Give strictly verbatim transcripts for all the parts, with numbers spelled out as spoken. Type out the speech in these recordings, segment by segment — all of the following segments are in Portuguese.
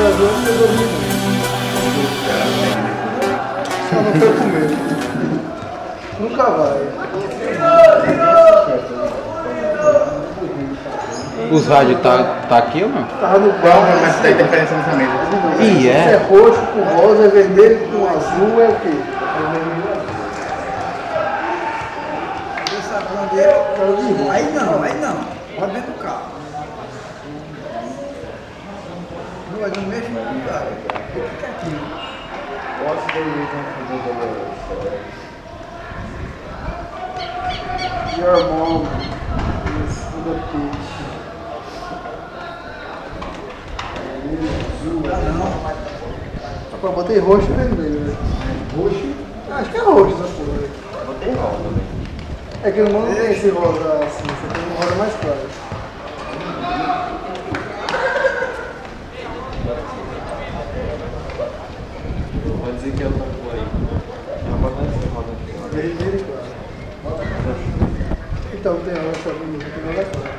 Brasil não pegou ninguém. Só não foi comer. Nunca vai. Os rádios tá, tá aqui ou não? Tava no Não, mas tem diferença nessa mesa. E é? É roxo com rosa, é vermelho com azul, é o quê? Aí não, aí não. Pode dentro do carro. Não, não mexe com o cara. Fica aqui. Your mom is the peach. Rapaz, botei roxo e vermelho, né? Roxo? Acho que é roxo essa porra. Botei rosa também. É que no mundo não tem esse rosa assim, você tem um rosa mais claro. Pode dizer que é outra cor aí. Não pode ser rosa aqui. Vermelho e claro. Então tem rosa também, não tem nada claro.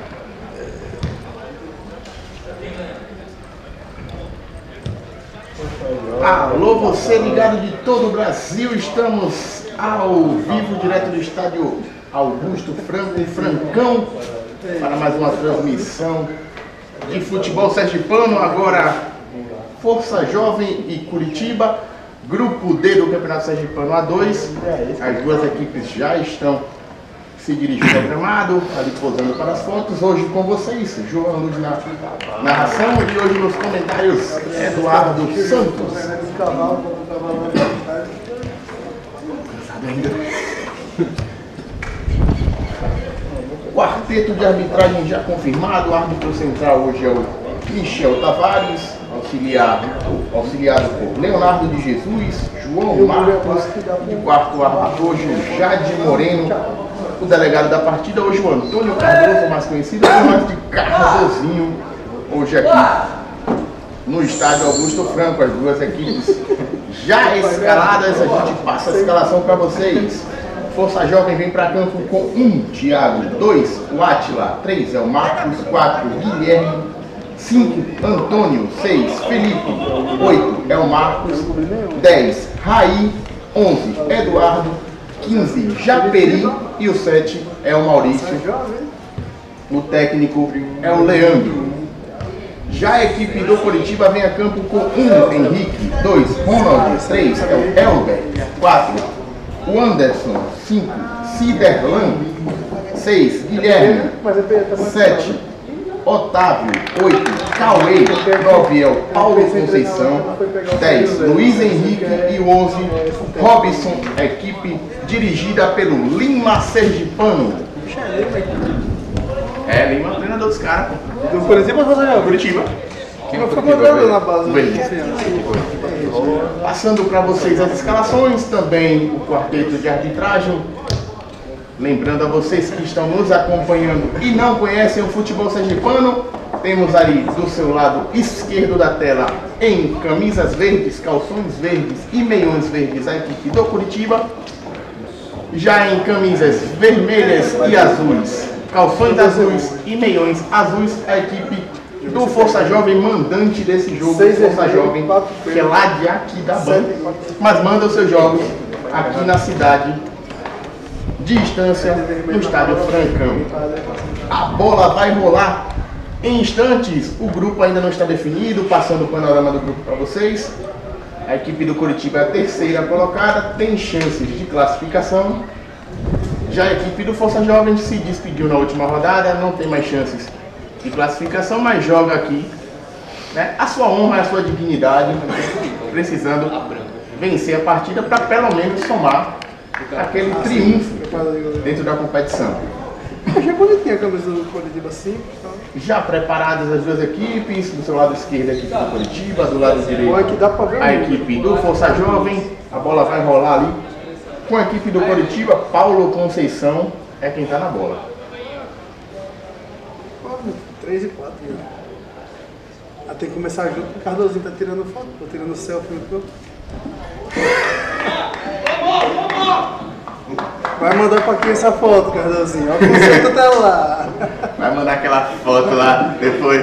Alô, você ligado de todo o Brasil, estamos ao vivo, direto do estádio Augusto Franco, em Francão, para mais uma transmissão de futebol sergipano, agora Força Jovem e Curitiba, grupo D do Campeonato Sergipano A dois, as duas equipes já estão se dirigindo ao gramado, ali posando para as fotos. Hoje com vocês, João Luz na narração e hoje nos comentários, Eduardo Santos. Quarteto de arbitragem já confirmado, o árbitro central hoje é o Michel Tavares, auxiliado, auxiliado por Leonardo de Jesus, João Marcos, de quarto árbitro hoje o Jade Moreno, o delegado da partida hoje o Antônio Cardoso, mais conhecido por nós de Cardozinho, hoje aqui no estádio Augusto Franco, as duas equipes já escaladas, a gente passa a escalação para vocês. Força Jovem vem para campo com um, Thiago, dois, o Átila, três, é o Marcos, quatro, Guilherme, cinco, Antônio, seis, Felipe, oito, é o Marcos, dez, Raí, onze, Eduardo, quinze, Japeri e o sete é o Maurício. O técnico é o Leandro. Já a equipe do Curitiba vem a campo com um, Henrique, dois, Ronald, três, é o Elber, quatro, o Anderson, cinco, Ciderlan, seis, Guilherme, sete, Otávio, oito, Cauê, nove é o Paulo Conceição, dez, Luiz Henrique e onze, Robson, equipe dirigida pelo Lima Sergipano. É, Lima, treinador dos caras, pô. Do Curitiba ou do Curitiba. Não ficou mandando na base do Passando para vocês as escalações, também o quarteto de arbitragem. Lembrando a vocês que estão nos acompanhando e não conhecem o futebol sergipano, temos ali do seu lado esquerdo da tela, em camisas verdes, calções verdes e meiões verdes, a equipe do Curitiba. Já em camisas vermelhas e azuis, calções azuis e meiões azuis, a equipe do Força Jovem, mandante desse jogo, Força Jovem, que é lá de aqui da banda, mas manda os seus jogos aqui na cidade de Estância, no estádio Francão. A bola vai rolar em instantes, o grupo ainda não está definido, passando o panorama do grupo para vocês. A equipe do Curitiba é a terceira colocada, tem chances de classificação. Já a equipe do Força Jovem se despediu na última rodada, não tem mais chances de classificação, mas joga aqui, né, a sua honra, a sua dignidade, precisando vencer a partida para pelo menos somar aquele triunfo dentro da competição. Achei bonitinha a camisa do Curitiba assim. Já preparadas as duas equipes, do seu lado esquerdo a equipe do Curitiba, do lado direito a equipe do Força Jovem. A bola vai rolar ali com a equipe do Curitiba. Paulo Conceição é quem está na bola. três e quatro. Ah, tem que começar junto, o Cardozinho tá tirando foto, tô tirando selfie no campo. Vai mandar pra quem essa foto, Cardozinho? Olha o conceito tá lá. Vai mandar aquela foto lá depois.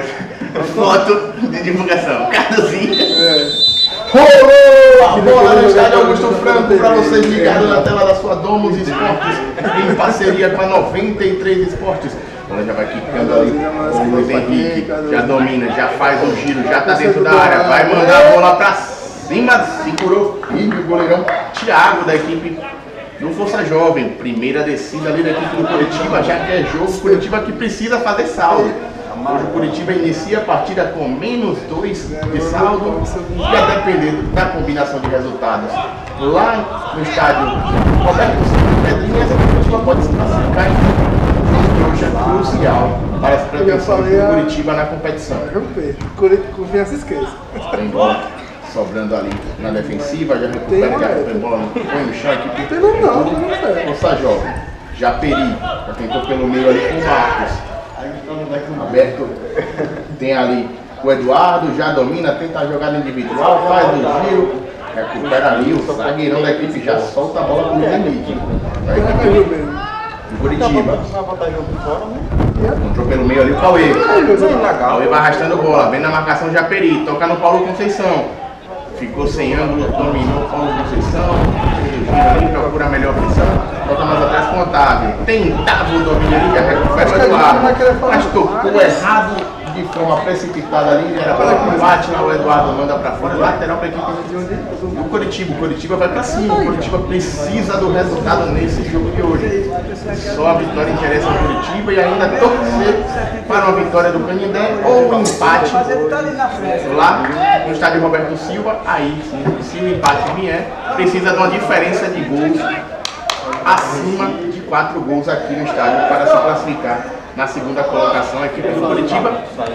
Foto de divulgação. Cardozinho. É. Rolou a bola no estádio Augusto Franco para vocês ligados na tela da sua Domus Esportes, em parceria com a noventa e três Esportes. Ela já vai quicando ali, o Luiz Henrique já domina, já faz o giro, já tá dentro da área, vai mandar a bola pra cima, segurou firme o goleirão Thiago da equipe do Força Jovem. Primeira descida ali da equipe do Curitiba, já que é jogo, Curitiba que precisa fazer saldo. Hoje o Curitiba inicia a partida com menos dois de saldo e a depender da combinação de resultados lá no estádio Roberto Silva Pedrinhas, o Curitiba pode se classificar em hoje é crucial para as pretensões do Curitiba na competição. Confiança esquece. Tem bola sobrando ali na defensiva, já recupera que a bola põe no chão aqui. Tem não, não, não. Força Jovem, Japeri, já tentou pelo meio ali com o Marcos. Aberto, tem ali o Eduardo, já domina, tenta a jogada individual, faz o giro, recupera ali, o zagueirão da equipe já solta a bola pro Henrique. Da equipe do Curitiba. Entrou pelo meio ali o Cauê. Cauê vai arrastando bola, vem na marcação Japeri, toca no Paulo Conceição. Ficou sem ângulo, dominou o Paulo Conceição, ali, procura a melhor opção, toca mais atrás com o Otávio. Tentava o domínio ali, já recupera o Eduardo, mas tocou errado de forma precipitada ali, era para que bate lá, o Eduardo manda para fora, lateral para a equipe do Curitiba. O Curitiba vai para cima, o Curitiba precisa do resultado nesse jogo de hoje. Só a vitória interessa ao Curitiba e ainda torcer para uma vitória do Canindé ou um empate lá no estádio Roberto Silva. Aí sim, se o empate vier, precisa de uma diferença de gols acima de quatro gols aqui no estádio para se classificar na segunda colocação. A equipe do Curitiba.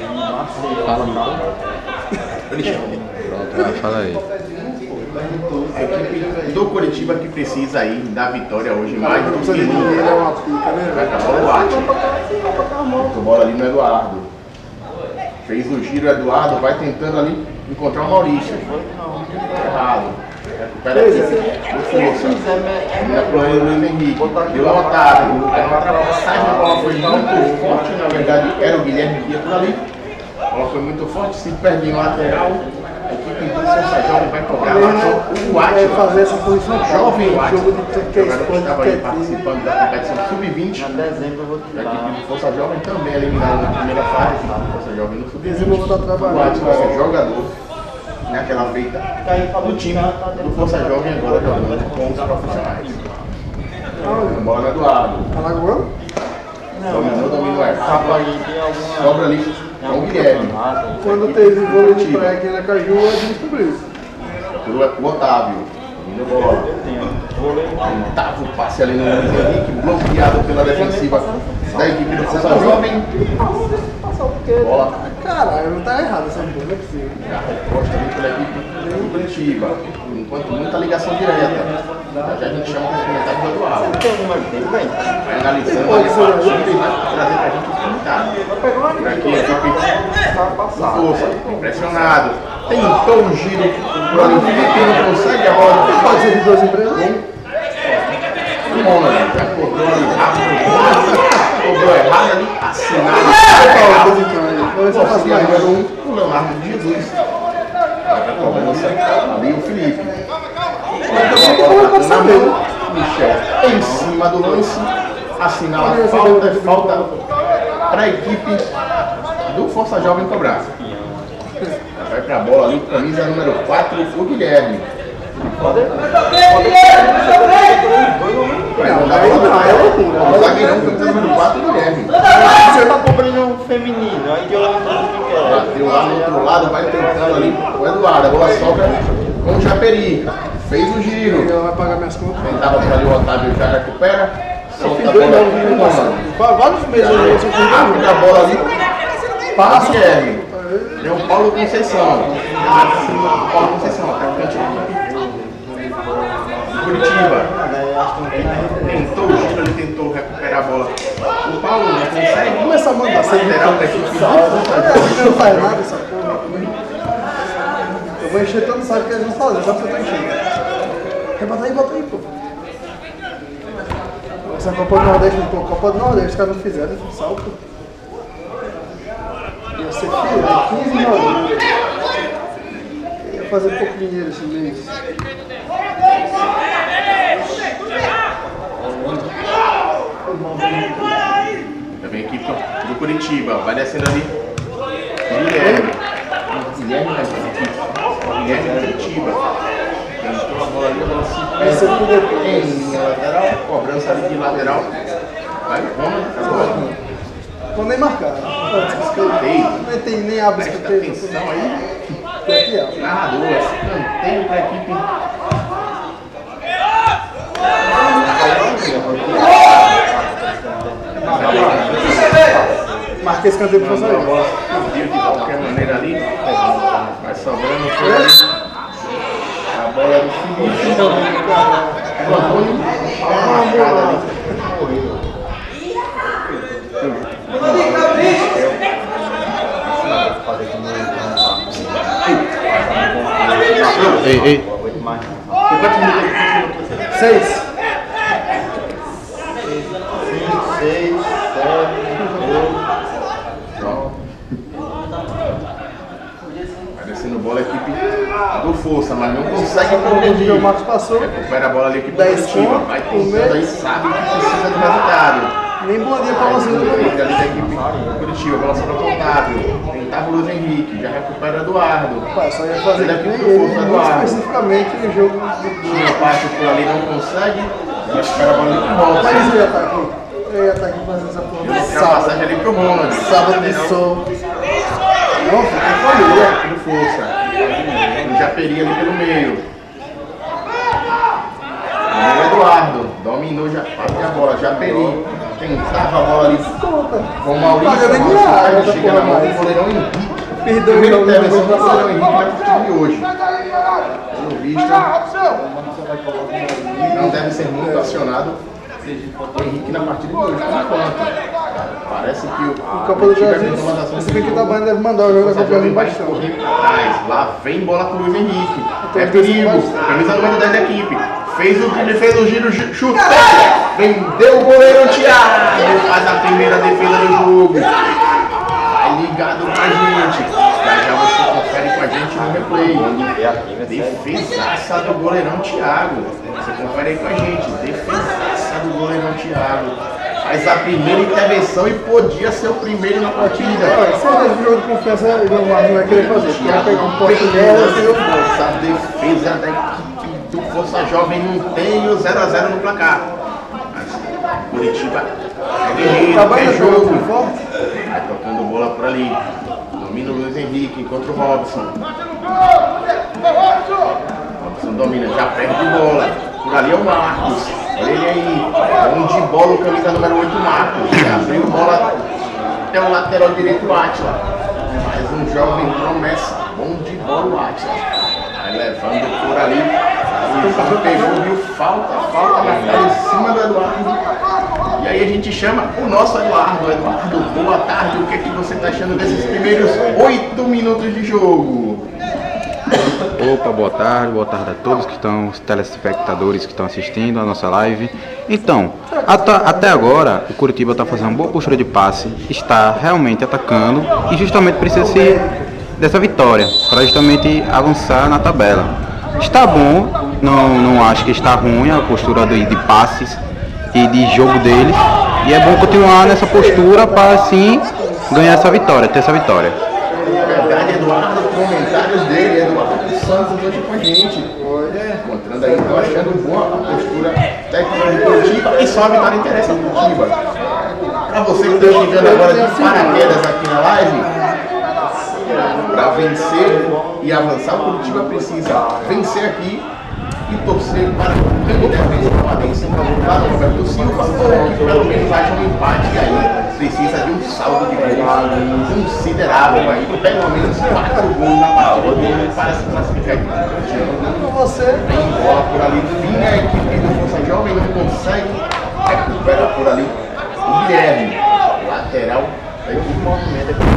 Pronto, fala aí. A equipe do Curitiba que precisa aí da vitória hoje mais do que nunca. Vai pra bola o Ati. Botou bola ali no Eduardo. Fez o giro, o Eduardo vai tentando ali encontrar o Maurício. Errado. Recupera aqui. Força. Ainda pro Luiz Henrique. Deu ao Otávio. A ultrapassagem da bola foi muito forte. Na verdade, era o Guilherme que ia por ali. A bola foi muito forte. Se perde em lateral. A equipe do Força Jovem vai cobrar. O Ati fazer essa posição jovem. O Ati. O jogador que estava aí participando da competição sub vinte. A equipe do Força Jovem também eliminada na primeira fase. Força Jovem no sub vinte. O Ati vai ser jogador naquela feita do time do Força Jovem agora jogando com os profissionais. A bola no Eduardo. Alagoano? Dominou, dominou errado. Sobra ali com o Guilherme. Quando teve vôlei de praia aqui na Caju, a gente descobriu isso. O Otávio. Dominou bola. Tentava o passe ali no Luiz Henrique, bloqueado pela defensiva da equipe do Força Jovem. Bola. Caralho, não tá errado essa bola, não é possível. Já reposta ali pela equipe do Curitiba. Por enquanto, muita ligação direta. Já, já a gente chama os comentários do Eduardo. Vai analisando ali a partida e vai trazer pra gente os comentários. Por aqui, a equipe do Força, impressionado. Tentou um giro por ali. O Felipe não consegue a bola. Pode ser de duas empresas? Bom, né? Já cobrou ali rápido. Cobrou errado ali. Assinado. Auxiliar número um, o Leonardo de Jesus. A cobrança ali o Felipe. Na mão, Michel em cima do lance. Assinala a falta, falta para a equipe do Força Jovem cobrar. Vai para a bola ali, camisa número quatro, o Guilherme. Vai mandar a bola. O zagueirão camisa número quatro, o Guilherme. Você tá cobrindo o feminino, aí eu não quero. Bateu lá no outro lado, vai tentando ali o Eduardo. A bola sobra com o Japeri. Fez o giro. Ele vai pagar minhas contas. Tentava por ali o Otávio, já recupera. Solta a bola. Vários meses eu fiz Abre a bola ali. Passa o Guilherme. É o Paulo Conceição. O Paulo Conceição, atacante do Curitiba. Tentou o giro, ele tentou recuperar a bola. O Paulo não consegue. Começa a mandar sem lateral para a equipe do não faz nada essa porra. Eu vou encher todo o saco que eles vão fazer, só porque eu tô enchendo. Quer botar aí, bota aí, pô. Essa Copa do Nordeste, pô, Copa do Nordeste, os caras não fizeram, futsal, pô. Ia ser fiel. quinze jogadores. Ia fazer pouco dinheiro esse mês. Também a equipe do Curitiba, vai descendo ali. Guilherme. Guilherme vai descendo aqui. Guilherme do Curitiba. Entrou a bola ali, a bola se perde. Em linha lateral, cobrança ali de lateral. Vai, vamos, acabou. Vou nem marcar. Nem tem nem abre escanteio. escanteio. Atenção aí. Aqui, ó. Narrador, escanteio para a equipe. Marquei escanteio para fazer. A bola subiu de qualquer maneira ali. Vai sobrando por ali. A bola do Felipe. O Antônio. Uma marcada ali. Ei, ei. Seis. seis, sete, Vai descendo bola a equipe do Força, mas não consegue O progredir. Marcos passou. Recupera a bola ali a equipe do dez Curitiba. pontos, Vai um pensando aí, mês. sabe que precisa do resultado. Nem bom dia pra você. Ali da equipe do Curitiba, bola sobra para Otávio. Tentava o Luiz Henrique, já recupera Eduardo. Pai, só ia fazer Ele que aqui nem pro ele, Força, muito Eduardo. especificamente no jogo do... Tinha parte por ali, não consegue. Já recupera a bola ali pro Ronald. Mas ele ia estar aqui. Ele ia estar aqui fazendo essa porra. Tem uma Sábado. passagem ali pro Ronald. Sábado de sol. Não, fica em família. Aqui do Força. O Japeri ali pelo meio. O Eduardo. Dominou, já parte a bola. Japeri. Tentava a bola ali Conta. com o Maurício. Paga nem Maurício milhar, cai, essa chega porra na mão do mais. goleirão Henrique. Perdeu o Primeira jogo. intervenção do goleirão Henrique na partida de hoje. Pelo visto, não deve ser muito acionado o Henrique na partida de hoje, por enquanto. Parece que o, O Copa do Brasil, esse aqui da banda deve mandar o jogo da Copa do Brasil baixão. Lá vem bola pro Luiz Henrique. Então, É perigo. Camisa número dez da equipe. Fez o drible, fez o giro, chute. Vendeu o goleiro Thiago. Faz a primeira defesa do jogo. Vai ligado com a gente. Já já você confere com a gente no replay. Defesaça do goleirão Thiago. Você confere aí com a gente. Defesaça do goleirão Thiago. Faz a primeira intervenção e podia ser o primeiro na partida. Olha, se ele jogo de confiança, ele não vai querer fazer. Ele vai pegar um poste dela e eu vou. Essa defesa da equipe do Força Jovem não tem o zero a zero no placar. Mas Curitiba é guerreiro, Trabalha é jogo jogo. forte. Vai tocando bola por ali. Domina o Luiz Henrique, encontra o Robson. Robson domina, já perde bola. Por ali é o Marcos. Olha ele aí. Bom de bola, o camisa número oito, Marcos. Já abriu bola até o lateral direito, Átila. Mais um jovem promessa. Bom de bola, o Átila. Vai levando por ali. O Eduardo pegou, viu? Falta, falta marcada em cima do Eduardo. E aí a gente chama o nosso Eduardo. Eduardo, boa tarde. O que, é que você está achando desses primeiros oito minutos de jogo? Opa, boa tarde, boa tarde a todos que estão, os telespectadores que estão assistindo a nossa live. Então, até, até agora o Curitiba está fazendo uma boa postura de passe, está realmente atacando e justamente precisa se, dessa vitória para justamente avançar na tabela. Está bom, não, não acho que está ruim a postura de, de passes e de jogo deles, e é bom continuar nessa postura para assim ganhar essa vitória, ter essa vitória. Na verdade, Eduardo, comentários dele, Eduardo Santos hoje com a gente. Encontrando aí, tô achando boa a postura técnica do Curitiba e só a vitória interessa ao Curitiba. Para você que está chegando agora de paraquedas aqui na live, para vencer e avançar, o Curitiba precisa vencer aqui e torcer para que o defesa permaneça lá no Roberto Silva ou que pelo menos haja um empate aí. Precisa de um saldo de gols considerável aí, pelo menos quatro gols na partida para se classificar aqui. Você Tem bola por ali, vinha a equipe do Força Jovem, não consegue, recupera por ali o Guilherme, lateral da equipe movimenta aqui.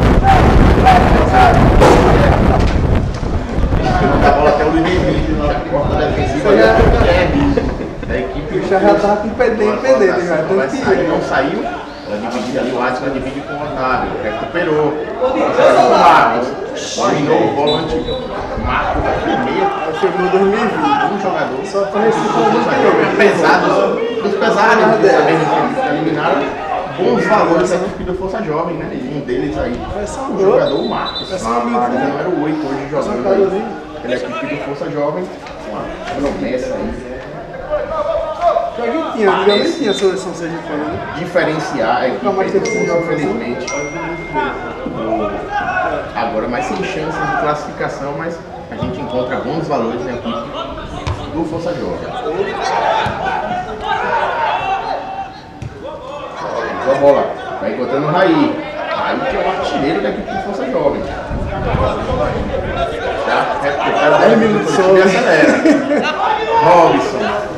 Da bola até o Luiz Henrique, já corta a defensiva ali, o Guilherme da equipe. já já tá com pendente, pendente, já. Vai sair, não saiu. Ela de Divide ali o Adson, divide com o Otávio. Recuperou. O Marcos. Dominou o volante. Marcos aqui no meio. Chegou em dois mil e vinte. Um jogador. Só conheci como Os pesados. Os pesados. Também que eliminaram bons valores da equipe do Força Jovem, né? Um deles aí. O jogador, o Marcos. Lá no número oito hoje jogando. Pela equipe do Força Jovem. Uma promessa aí. Já tinha, antigamente tinha a seleção sergipana, né? Diferenciar a equipe, mais do teve Força, infelizmente. Agora mais sem chances de classificação, mas a gente encontra bons valores na equipe do Força Jovem. Então a bola vai encontrando o Raí. Raí que é o artilheiro da equipe do Força Jovem. Já recupera dez minutos só e acelera. Robson.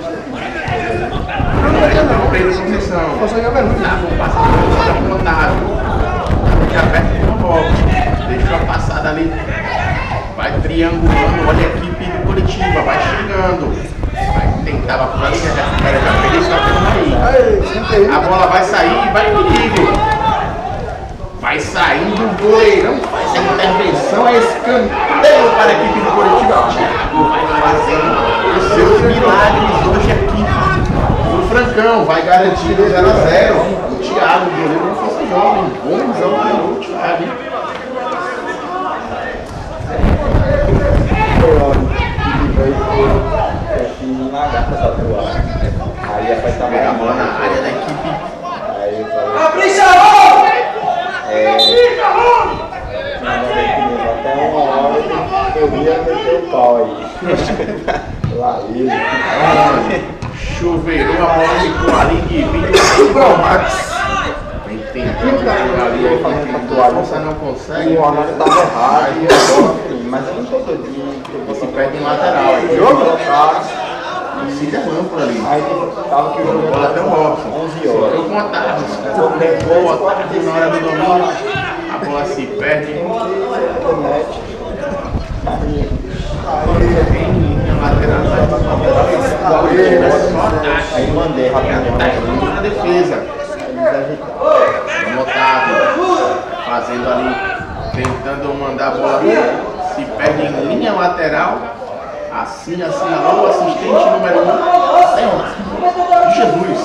Pedro Conceição. Força Jovem é ruim. Passa com o Otávio. Fica perto com o Robson. Deixou a passada ali. Vai triangulando. Olha a equipe do Curitiba. Vai chegando. Vai tentar por ali. Já recupera. Já fez isso aí. A bola vai sair e vai em perigo. Vai saindo o goleirão, faz a intervenção, é escanteio para a equipe do Curitiba. Thiago vai fazendo os seus milagres hoje aqui no Francão, vai garantir zero a zero. O Thiago, o goleiro do Força Jovem, bom jogador, o Thiago. Aí vai estar Pega a bola na área da equipe. Aí eu falei. Abre salão! É. Até uma hora eu ia meter o pau aí. Lá ele. Chuveirou a bola ficou ali de vídeo com o Max. Vem tentando ali, a Força não consegue. O horário estava errado e a bola fim. Mas eu não tô doidinho. E se perde em lateral. Aí Jogo? se derrama por ali. Aí tava que o jogo Bola até o Robson. onze horas. Eu com o Otávio. O Otávio na hora do domínio. A bola se perde. Em linha lateral. Aí mandei rapidinho. Na defesa. O Otávio fazendo ali, tentando mandar a bola. Se perde em linha lateral. Assim, assim, alô, assistente número um. Leonardo Jesus.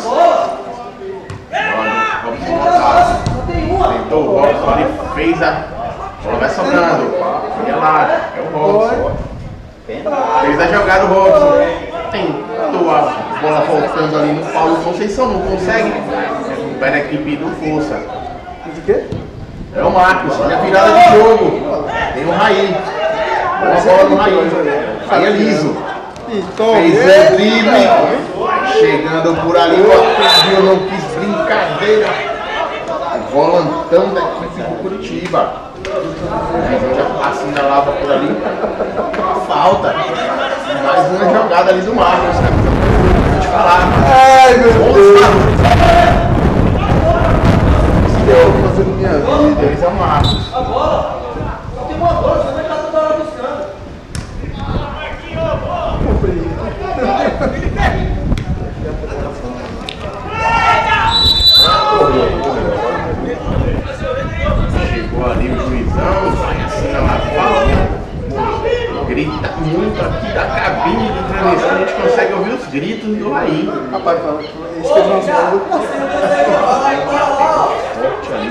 Olha, Robson Otávio. Tentou o Robson ali, fez a. A bola vai sobrando. Relaxa, é o Robson. Fez a jogada o Robson. Tentou a bola voltando ali no Paulo Conceição, não consegue. Recupera a equipe do Força. De quê? É o Marcos, olha a virada de jogo. Tem o Raí. Boa bola do Raí. Raí é liso. Fez o drible. Vai chegando por ali. O Otávio não quis brincadeira. Volantão da equipe do Curitiba. Já assinalava por ali. Falta. Mais uma jogada ali do Marcos. Vou te falar. Ai, meu Deus. Isso que eu vou fazer na minha vida. Eles é o Marcos. Tem uma bola, você vai estar toda hora buscando. Chegou ali o juizão, vai assinalar a falta. Grita muito aqui da cabine de transmissão, a gente consegue ouvir os gritos do Raí. Rapaz, fala, esse que é o nosso nome. Forte ali.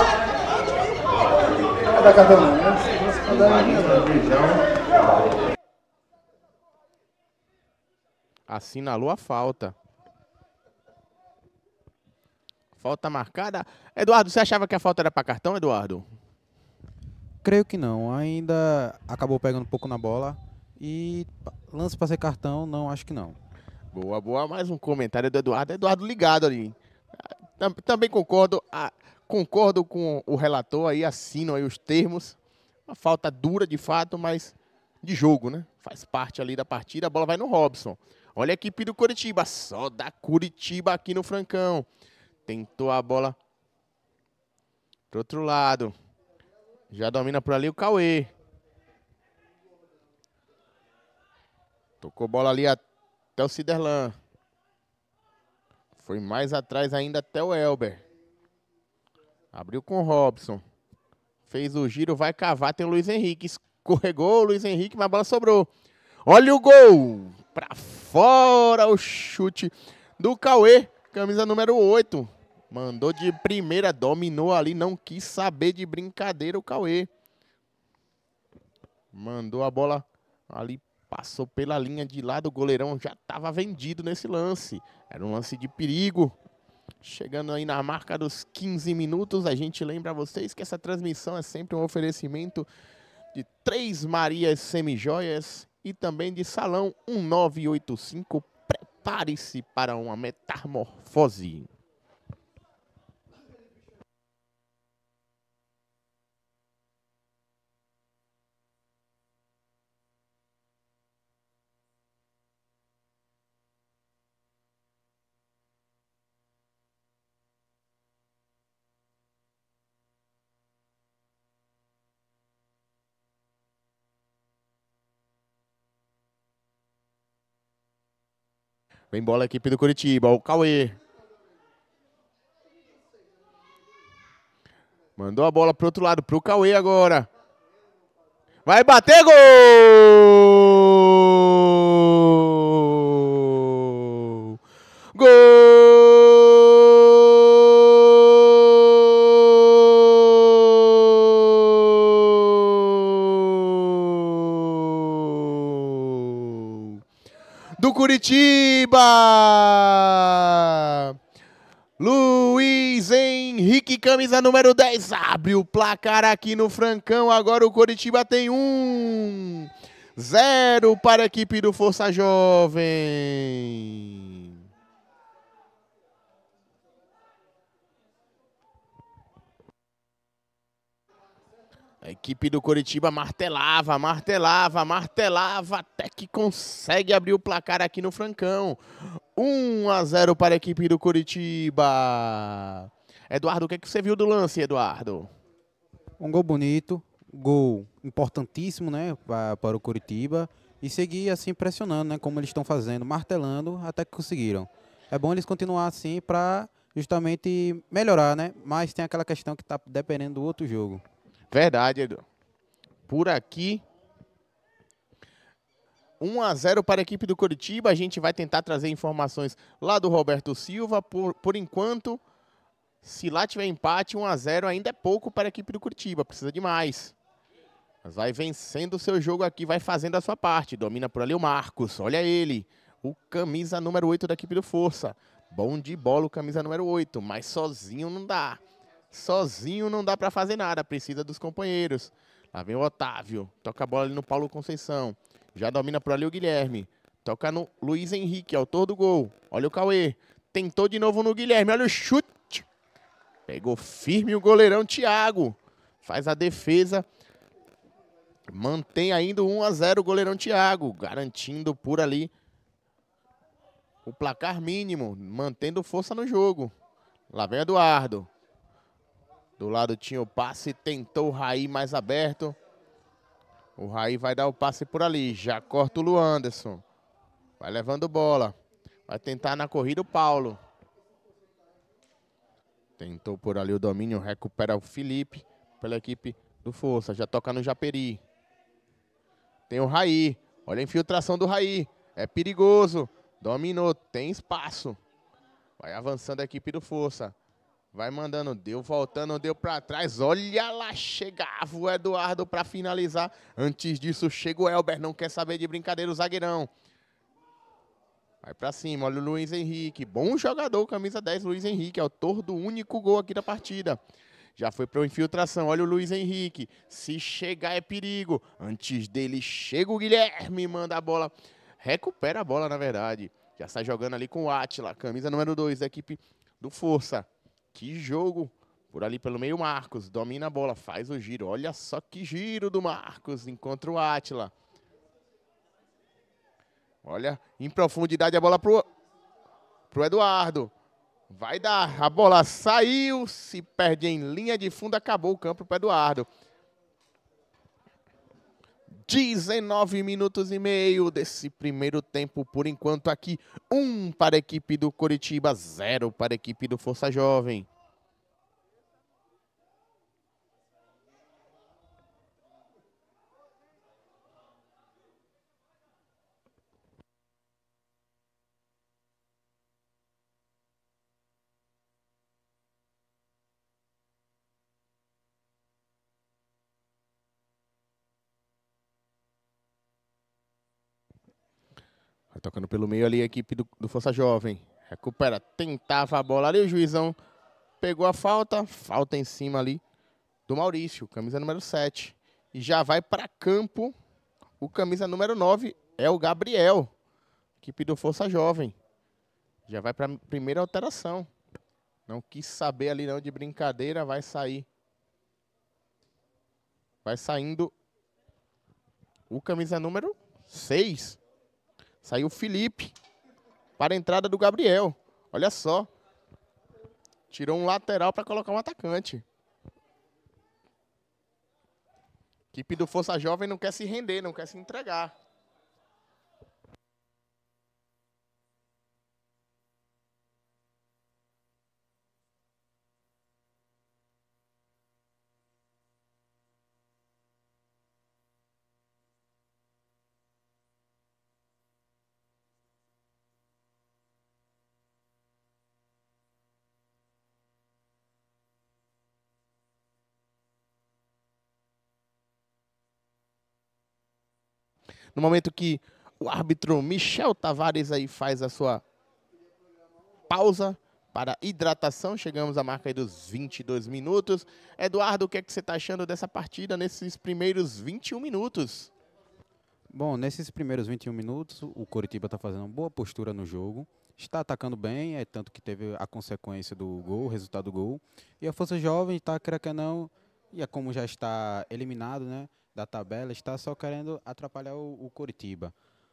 Vai dar cartão não, né? O juizão assinalou a falta. Falta marcada. Eduardo, você achava que a falta era para cartão, Eduardo? Creio que não. Ainda acabou pegando um pouco na bola. E lance para ser cartão, não, acho que não. Boa, boa. Mais um comentário do Eduardo. Eduardo ligado ali. Também concordo. Concordo com o relator aí, assino aí os termos. Uma falta dura de fato, mas de jogo, né? Faz parte ali da partida. A bola vai no Robson. Olha a equipe do Curitiba. Só da Curitiba aqui no Francão. Tentou a bola pro outro lado. Já domina por ali o Cauê. Tocou bola ali até o Ciderlan. Foi mais atrás ainda até o Elber. Abriu com o Robson. Fez o giro, vai cavar, tem o Luiz Henrique. Escorregou o Luiz Henrique, mas a bola sobrou. Olha o gol! Pra fora o chute do Cauê, camisa número oito. Mandou de primeira, dominou ali, não quis saber de brincadeira o Cauê. Mandou a bola ali, passou pela linha de lado, o goleirão já estava vendido nesse lance. Era um lance de perigo. Chegando aí na marca dos quinze minutos, a gente lembra a vocês que essa transmissão é sempre um oferecimento de Três Marias Semijoias e também de Salão um nove oito cinco. Prepare-se para uma metamorfose. Vem bola a equipe do Curitiba, o Cauê. Mandou a bola pro outro lado, pro Cauê agora. Vai bater, gol! Gol! Do Curitiba! Luiz Henrique, camisa número dez, abre o placar aqui no Francão. Agora o Curitiba tem um, zero para a equipe do Força Jovem. A equipe do Curitiba martelava, martelava, martelava, até que consegue abrir o placar aqui no Francão. um a zero para a equipe do Curitiba. Eduardo, o que, é que você viu do lance, Eduardo? Um gol bonito, gol importantíssimo, né, para, para o Curitiba. E seguir assim pressionando, né, como eles estão fazendo, martelando, até que conseguiram. É bom eles continuar assim para justamente melhorar, né? Mas tem aquela questão que está dependendo do outro jogo. Verdade, Edu. Por aqui, um a zero para a equipe do Curitiba. A gente vai tentar trazer informações lá do Roberto Silva. Por, por enquanto, se lá tiver empate, um a zero ainda é pouco para a equipe do Curitiba. Precisa de mais. Mas vai vencendo o seu jogo aqui, vai fazendo a sua parte. Domina por ali o Marcos. Olha ele, o camisa número oito da equipe do Força. Bom de bola o camisa número oito, mas sozinho não dá. Sozinho não dá para fazer nada, precisa dos companheiros. Lá vem o Otávio, toca a bola ali no Paulo Conceição. Já domina por ali o Guilherme. Toca no Luiz Henrique, autor do gol. Olha o Cauê, tentou de novo no Guilherme, olha o chute. Pegou firme o goleirão Thiago. Faz a defesa. Mantém ainda o um a zero o goleirão Thiago, garantindo por ali o placar mínimo, mantendo força no jogo. Lá vem Eduardo. Do lado tinha o passe, tentou o Raí mais aberto. O Raí vai dar o passe por ali, já corta o Luanderson. Vai levando bola. Vai tentar na corrida o Paulo. Tentou por ali o domínio, recupera o Felipe pela equipe do Força. Já toca no Japeri. Tem o Raí, olha a infiltração do Raí. É perigoso, dominou, tem espaço. Vai avançando a equipe do Força. Vai mandando, deu voltando, deu pra trás. Olha lá, chegava o Eduardo pra finalizar. Antes disso, chega o Elber, não quer saber de brincadeira o zagueirão. Vai pra cima, olha o Luiz Henrique. Bom jogador, camisa dez, Luiz Henrique. Autor do único gol aqui da partida. Já foi pra infiltração, olha o Luiz Henrique. Se chegar é perigo. Antes dele chega o Guilherme, manda a bola. Recupera a bola, na verdade. Já sai jogando ali com o Átila, camisa número dois da equipe do Força. Que jogo, por ali pelo meio Marcos, domina a bola, faz o giro, olha só que giro do Marcos, encontra o Átila. Olha, em profundidade a bola pro, pro Eduardo, vai dar, a bola saiu, se perde em linha de fundo, acabou o campo pro Eduardo. dezenove minutos e meio desse primeiro tempo, por enquanto aqui, um para a equipe do Curitiba, zero para a equipe do Força Jovem. tocando pelo meio ali a equipe do, do Força Jovem. Recupera, tentava a bola ali, o juizão pegou a falta. Falta em cima ali do Maurício, camisa número sete. E já vai para campo o camisa número nove, é o Gabriel, equipe do Força Jovem. Já vai para a primeira alteração. Não quis saber ali não de brincadeira, vai sair. Vai saindo o camisa número seis. Saiu o Felipe para a entrada do Gabriel. Olha só. Tirou um lateral para colocar um atacante. A equipe do Força Jovem não quer se render, não quer se entregar. No momento que o árbitro Michel Tavares aí faz a sua pausa para hidratação, chegamos à marca aí dos vinte e dois minutos. Eduardo, o que é que você está achando dessa partida nesses primeiros vinte e um minutos? Bom, nesses primeiros vinte e um minutos, o Coritiba está fazendo uma boa postura no jogo. Está atacando bem, é tanto que teve a consequência do gol, o resultado do gol. E a Força Jovem está, creio que não, e é como já está eliminado, né, da tabela, está só querendo atrapalhar o, o Coritiba.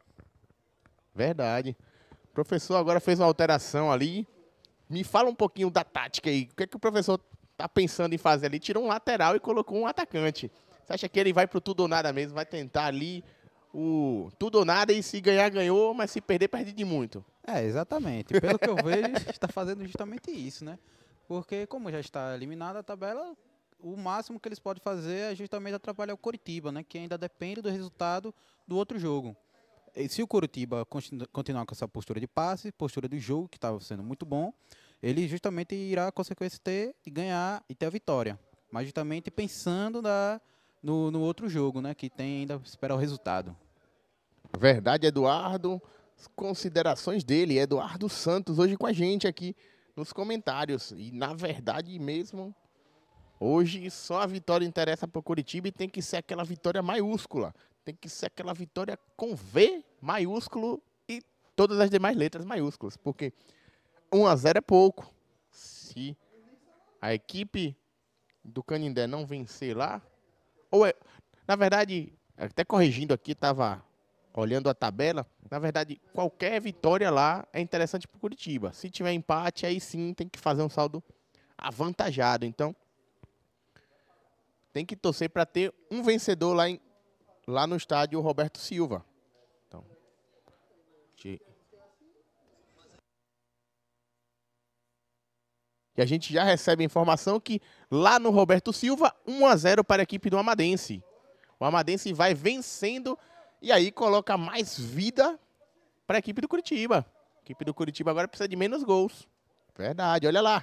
Verdade. O professor agora fez uma alteração ali. Me fala um pouquinho da tática aí. O que é que o professor está pensando em fazer ali? Tirou um lateral e colocou um atacante. Você acha que ele vai pro tudo ou nada mesmo? Vai tentar ali o tudo ou nada e se ganhar, ganhou, mas se perder, perde de muito. É, exatamente. Pelo que eu vejo, está fazendo justamente isso, né? Porque como já está eliminada a tabela, o máximo que eles podem fazer é justamente atrapalhar o Coritiba, né? Que ainda depende do resultado do outro jogo. E se o Coritiba continu continuar com essa postura de passe, postura do jogo, que estava sendo muito bom, ele justamente irá, a consequência, ter de ganhar e ter a vitória. Mas justamente pensando na, no, no outro jogo, né? Que tem ainda esperar o resultado. Verdade, Eduardo. As considerações dele, Eduardo Santos, hoje com a gente aqui nos comentários. E na verdade mesmo, hoje só a vitória interessa para o Coritiba e tem que ser aquela vitória maiúscula. Tem que ser aquela vitória com V maiúsculo e todas as demais letras maiúsculas. Porque um a zero é pouco. Se a equipe do Canindé não vencer lá... ou é, na verdade, até corrigindo aqui, estava olhando a tabela. Na verdade, qualquer vitória lá é interessante para o Coritiba. Se tiver empate, aí sim tem que fazer um saldo avantajado. Então, tem que torcer para ter um vencedor lá, em, lá no estádio Roberto Silva. Então, de... E a gente já recebe a informação que lá no Roberto Silva, um a zero para a equipe do Amadense. O Amadense vai vencendo e aí coloca mais vida para a equipe do Coritiba. A equipe do Coritiba agora precisa de menos gols. Verdade, olha lá.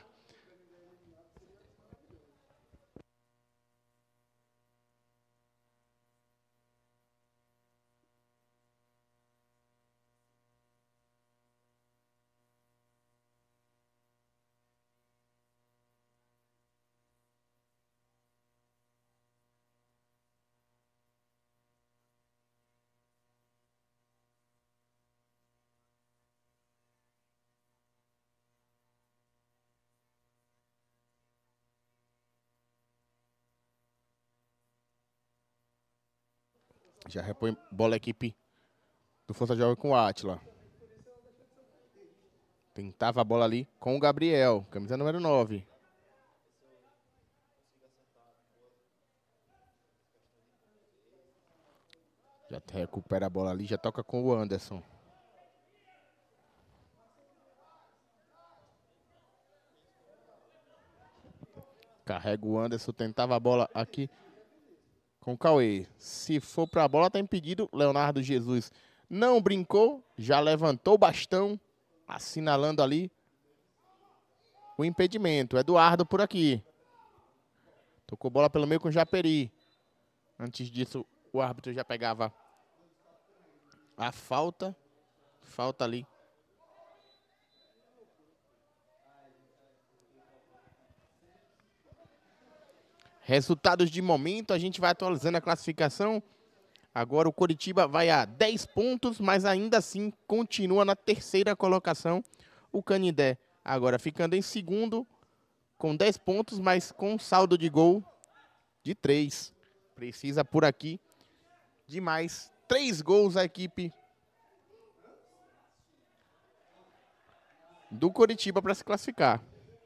Já repõe bola a equipe do Força Jovem com o Átila. Tentava a bola ali com o Gabriel, camisa número nove. Já recupera a bola ali, já toca com o Anderson. Carrega o Anderson, tentava a bola aqui com o Cauê. Se for para a bola, tá impedido. Leonardo Jesus não brincou, já levantou o bastão, assinalando ali o impedimento. Eduardo por aqui. Tocou bola pelo meio com o Japeri. Antes disso, o árbitro já pegava a falta. Falta ali. Resultados de momento, a gente vai atualizando a classificação. Agora o Coritiba vai a dez pontos, mas ainda assim continua na terceira colocação. O Canindé agora ficando em segundo com dez pontos, mas com saldo de gol de três. Precisa por aqui de mais três gols a equipe do Coritiba para se classificar.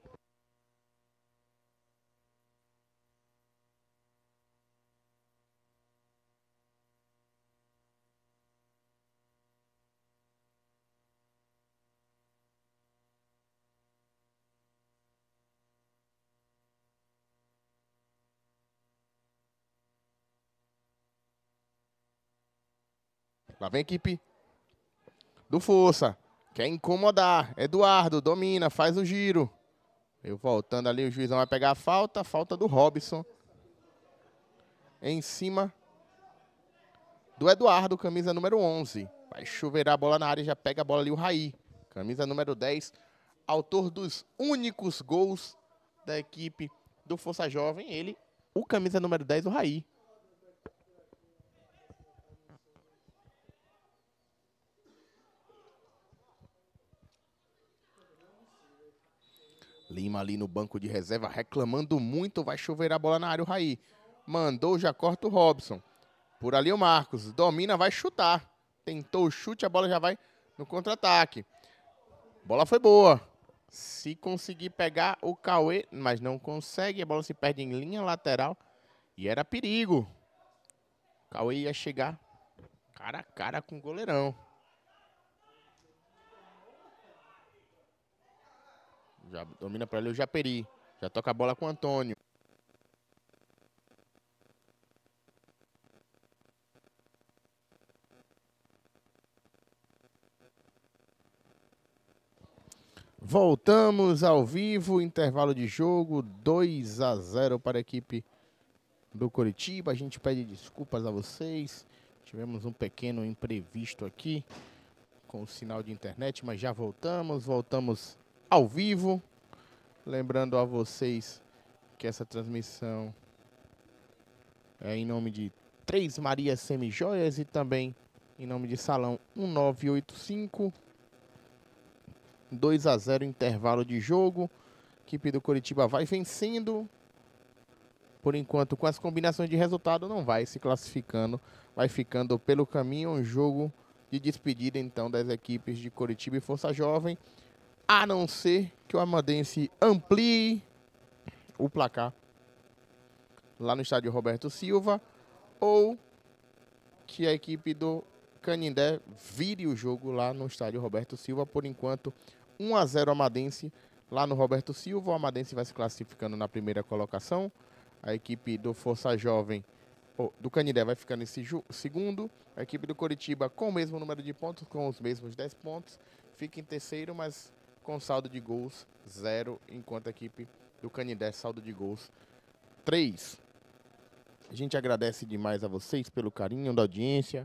Lá vem a equipe do Força. Quer incomodar. Eduardo domina, faz o giro. Eu voltando ali, o juizão vai pegar a falta. Falta do Robson. Em cima do Eduardo, camisa número onze. Vai chuveirar a bola na área, já pega a bola ali o Raí. Camisa número dez. Autor dos únicos gols da equipe do Força Jovem. Ele, o camisa número dez, o Raí. Lima ali no banco de reserva, reclamando muito. Vai chover a bola na área, o Raí. Mandou, já corta o Robson. Por ali o Marcos. Domina, vai chutar. Tentou o chute, a bola já vai no contra-ataque. Bola foi boa. Se conseguir pegar o Cauê, mas não consegue. A bola se perde em linha lateral. E era perigo. O Cauê ia chegar cara a cara com o goleirão. Já domina para ali o Japeri. Já toca a bola com o Antônio. Voltamos ao vivo, intervalo de jogo, dois a zero para a equipe do Coritiba. A gente pede desculpas a vocês. Tivemos um pequeno imprevisto aqui com o sinal de internet, mas já voltamos, voltamos ao vivo. Lembrando a vocês que essa transmissão é em nome de Três Marias Semijoias e também em nome de Salão um nove oito cinco. dois a zero, intervalo de jogo. A equipe do Coritiba vai vencendo. Por enquanto, com as combinações de resultado, não vai se classificando. Vai ficando pelo caminho um jogo de despedida, então, das equipes de Coritiba e Força Jovem. A não ser que o Amadense amplie o placar lá no estádio Roberto Silva. Ou que a equipe do Canindé vire o jogo lá no estádio Roberto Silva. Por enquanto, um a zero Amadense lá no Roberto Silva. O Amadense vai se classificando na primeira colocação. A equipe do Força Jovem, oh, do Canindé, vai ficando em segundo. A equipe do Coritiba com o mesmo número de pontos, com os mesmos dez pontos. Fica em terceiro, mas com saldo de gols zero. Enquanto a equipe do Canindé, saldo de gols três. A gente agradece demais a vocês pelo carinho da audiência.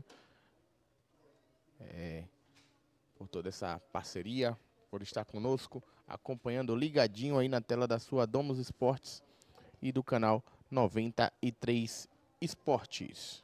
É, por toda essa parceria, por estar conosco, acompanhando ligadinho aí na tela da sua Domus Esportes e do canal noventa e três Esportes.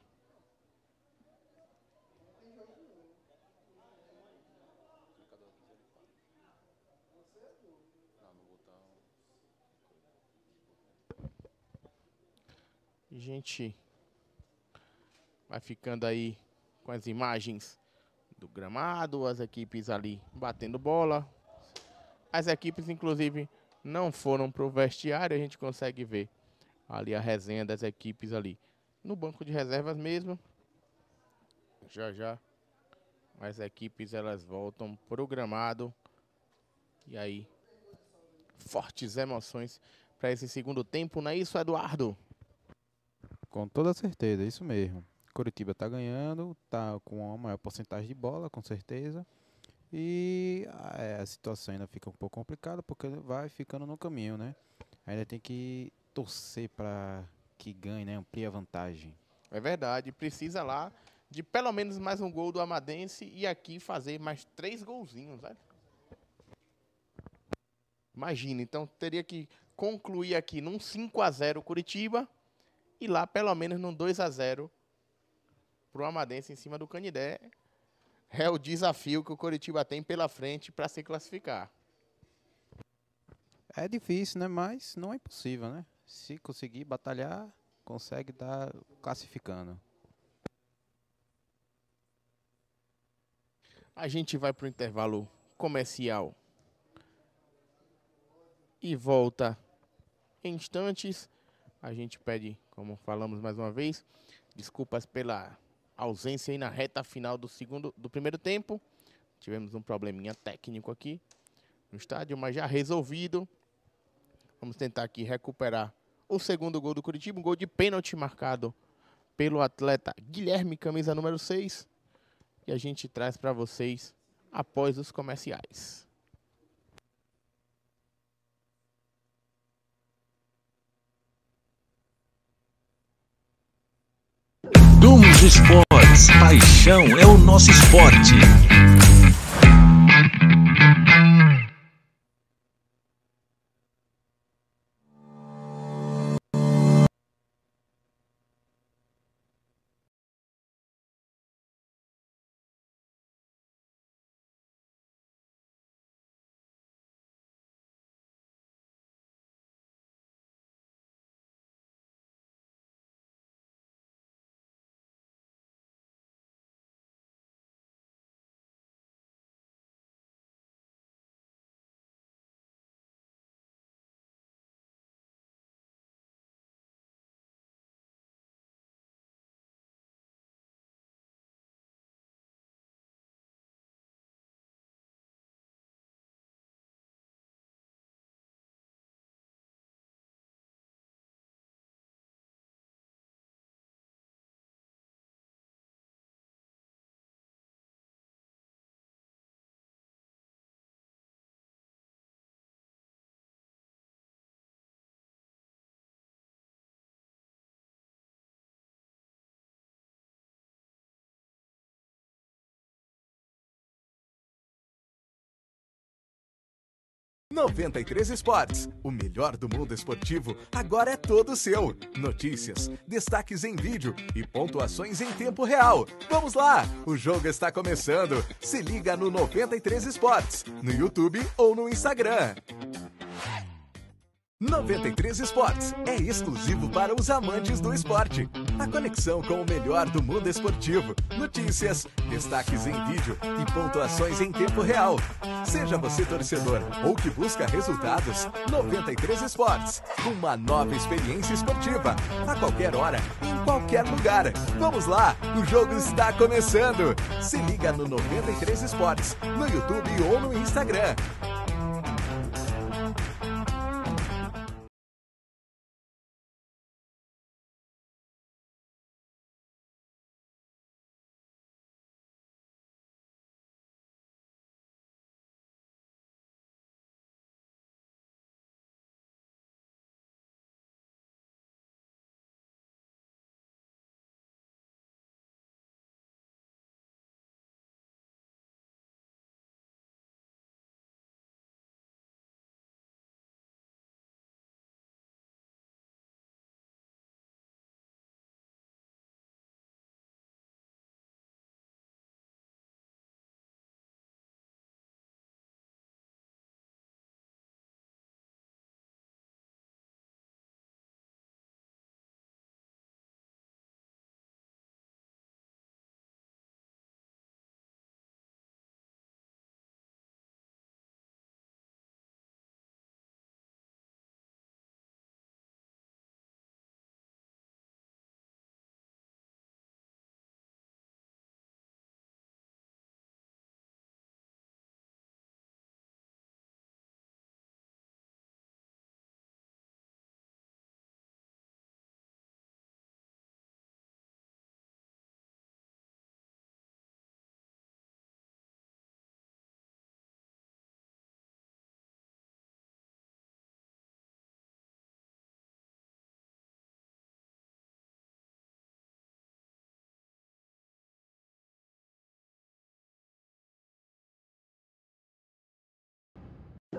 A gente vai ficando aí com as imagens do gramado, as equipes ali batendo bola. As equipes, inclusive, não foram para o vestiário. A gente consegue ver ali a resenha das equipes ali no banco de reservas mesmo. Já já as equipes elas voltam para o gramado. E aí, fortes emoções para esse segundo tempo, não é isso, Eduardo? Com toda certeza, é isso mesmo. Coritiba tá ganhando, tá com a maior porcentagem de bola, com certeza. E a, a situação ainda fica um pouco complicada, porque vai ficando no caminho, né? Ainda tem que torcer para que ganhe, né? Amplie a vantagem. É verdade, precisa lá de pelo menos mais um gol do Amadense e aqui fazer mais três golzinhos, velho. Imagina, então teria que concluir aqui num cinco a zero Curitiba e lá pelo menos num dois a zero pro Amadense em cima do Canidé. É o desafio que o Curitiba tem pela frente para se classificar. É difícil, né? Mas não é impossível, né? Se conseguir batalhar, consegue dar classificando. A gente vai para o intervalo comercial e volta em instantes. A gente pede, como falamos mais uma vez, desculpas pela ausência aí na reta final do segundo, do primeiro tempo. Tivemos um probleminha técnico aqui no estádio, mas já resolvido. Vamos tentar aqui recuperar o segundo gol do Curitiba, um gol de pênalti marcado pelo atleta Guilherme, camisa número seis. E a gente traz para vocês após os comerciais. Domus Esportes, paixão é o nosso esporte. noventa e três Esportes, o melhor do mundo esportivo, agora é todo seu. Notícias, destaques em vídeo e pontuações em tempo real. Vamos lá, o jogo está começando. Se liga no noventa e três Esportes, no YouTube ou no Instagram. noventa e três Esportes é exclusivo para os amantes do esporte. A conexão com o melhor do mundo esportivo. Notícias, destaques em vídeo e pontuações em tempo real. Seja você torcedor ou que busca resultados, noventa e três Esportes. Uma nova experiência esportiva. A qualquer hora, em qualquer lugar. Vamos lá, o jogo está começando. Se liga no noventa e três Esportes, no YouTube ou no Instagram.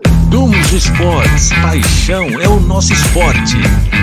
Dumos Esportes, paixão é o nosso esporte.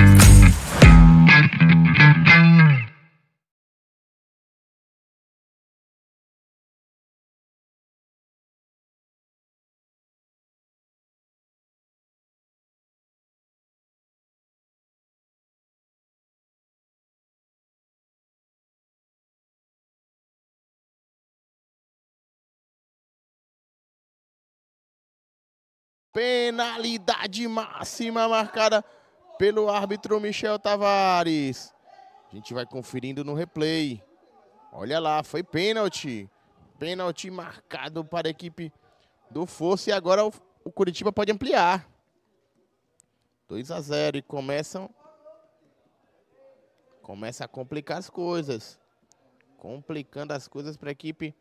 Penalidade máxima marcada pelo árbitro Michel Tavares. A gente vai conferindo no replay. Olha lá, foi pênalti. Pênalti marcado para a equipe do Força. E agora o, o Curitiba pode ampliar. dois a zero e começam... Começa a complicar as coisas. Complicando as coisas para a equipe...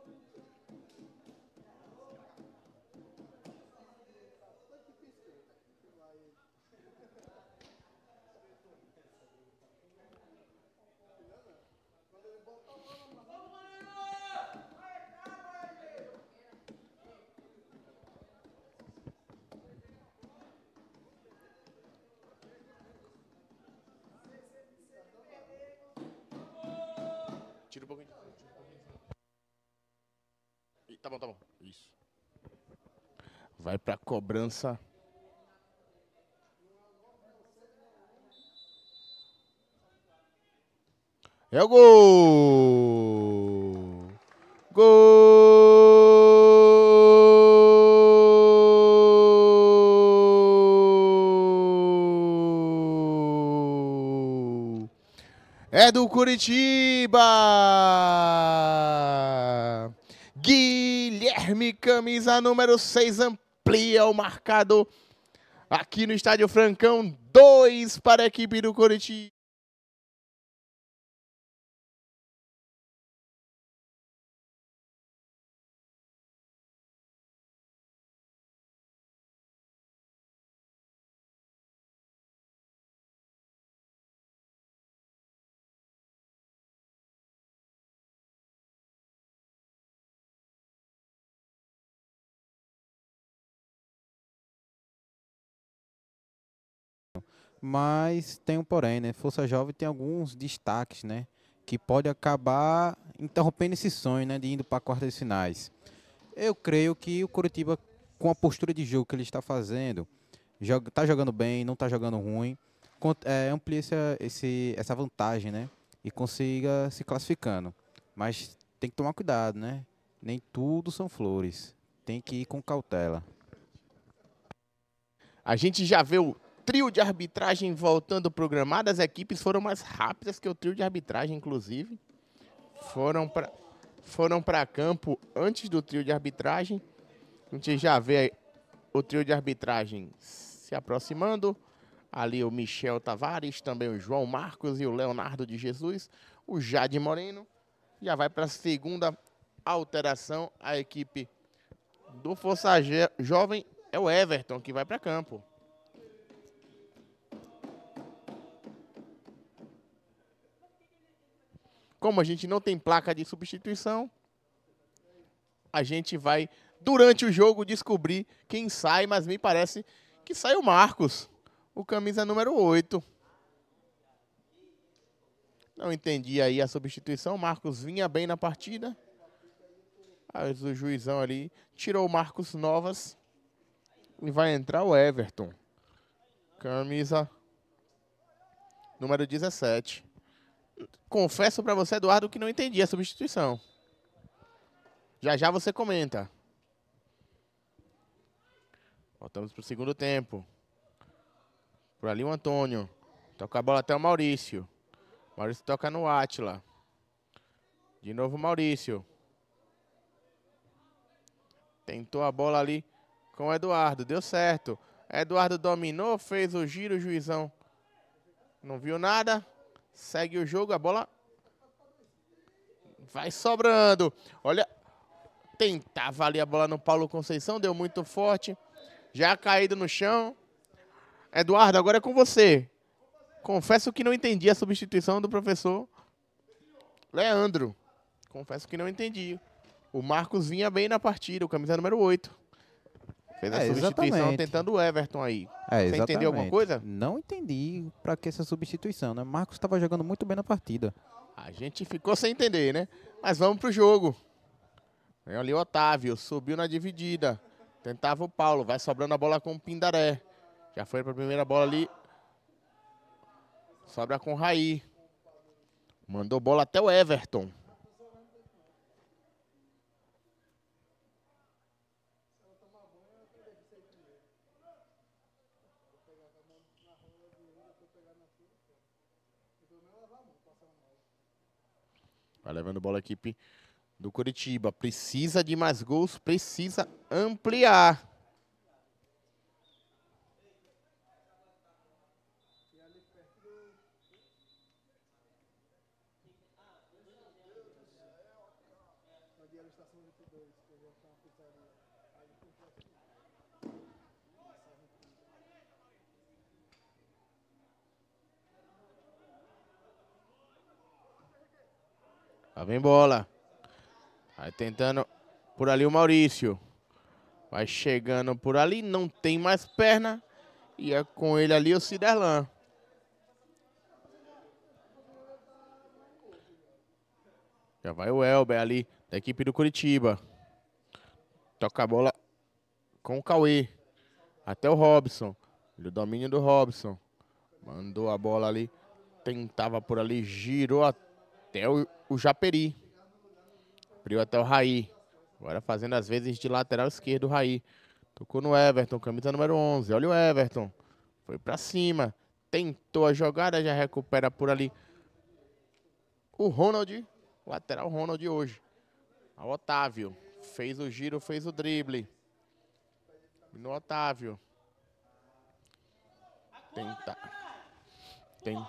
Tira um pouquinho. Tá bom, tá bom. Isso. Vai pra cobrança. É o gol! Gol! É do Curitiba! Guilherme, camisa número seis, amplia o marcador aqui no Estádio Francão. dois para a equipe do Curitiba. Mas tem um porém, né? Força Jovem tem alguns destaques, né? Que pode acabar interrompendo esse sonho, né? De indo para quartas de finais. Eu creio que o Curitiba, com a postura de jogo que ele está fazendo, joga, tá jogando bem, não tá jogando ruim, é, amplia essa, esse, essa vantagem, né? E consiga se classificando. Mas tem que tomar cuidado, né? Nem tudo são flores. Tem que ir com cautela. A gente já vê o trio de arbitragem voltando programado. As equipes foram mais rápidas que o trio de arbitragem, inclusive. Foram para foram para campo antes do trio de arbitragem. A gente já vê o trio de arbitragem se aproximando. Ali o Michel Tavares, também o João Marcos e o Leonardo de Jesus. O Jade Moreno já vai para a segunda alteração. A equipe do Força Jovem é o Everton que vai para campo. Como a gente não tem placa de substituição, a gente vai, durante o jogo, descobrir quem sai, mas me parece que sai o Marcos, o camisa número oito. Não entendi aí a substituição, o Marcos vinha bem na partida. Mas o juizão ali tirou o Marcos Novas e vai entrar o Everton, camisa número dezessete. Confesso para você, Eduardo, que não entendi a substituição. Já já você comenta. Voltamos para o segundo tempo. Por ali o Antônio. Toca a bola até o Maurício. Maurício toca no Átila. De novo o Maurício. Tentou a bola ali com o Eduardo. Deu certo. Eduardo dominou, fez o giro, o juizão não viu nada. Segue o jogo, a bola vai sobrando. Olha, tentava ali a bola no Paulo Conceição, deu muito forte. Já caído no chão. Eduardo, agora é com você. Confesso que não entendi a substituição do professor Leandro. Confesso que não entendi. O Marcos vinha bem na partida, o camisa número oito. Fez a É, substituição exatamente. tentando o Everton aí. É, Você entendeu alguma exatamente. coisa? Não entendi pra que essa substituição, né? Marcos estava jogando muito bem na partida. A gente ficou sem entender, né? Mas vamos pro jogo. Vem ali o Otávio, subiu na dividida. Tentava o Paulo, vai sobrando a bola com o Pindaré. Já foi pra primeira bola ali. Sobra com o Raí. Mandou bola até o Everton. Vai levando bola a equipe do Coritiba. Precisa de mais gols, precisa ampliar. Lá vem bola. Vai tentando por ali o Maurício. Vai chegando por ali, não tem mais perna. E é com ele ali o Ciderlan. Já vai o Elber ali, da equipe do Coritiba. Toca a bola com o Cauê. Até o Robson. O domínio do Robson. Mandou a bola ali. Tentava por ali, girou até o, o Japeri. Abriu até o Raí. Agora fazendo as vezes de lateral esquerdo o Raí. Tocou no Everton, camisa número onze. Olha o Everton. Foi pra cima. Tentou a jogada, já recupera por ali o Ronald. Lateral Ronald hoje. O Otávio. Fez o giro, fez o drible. No Otávio. Tenta. Tem.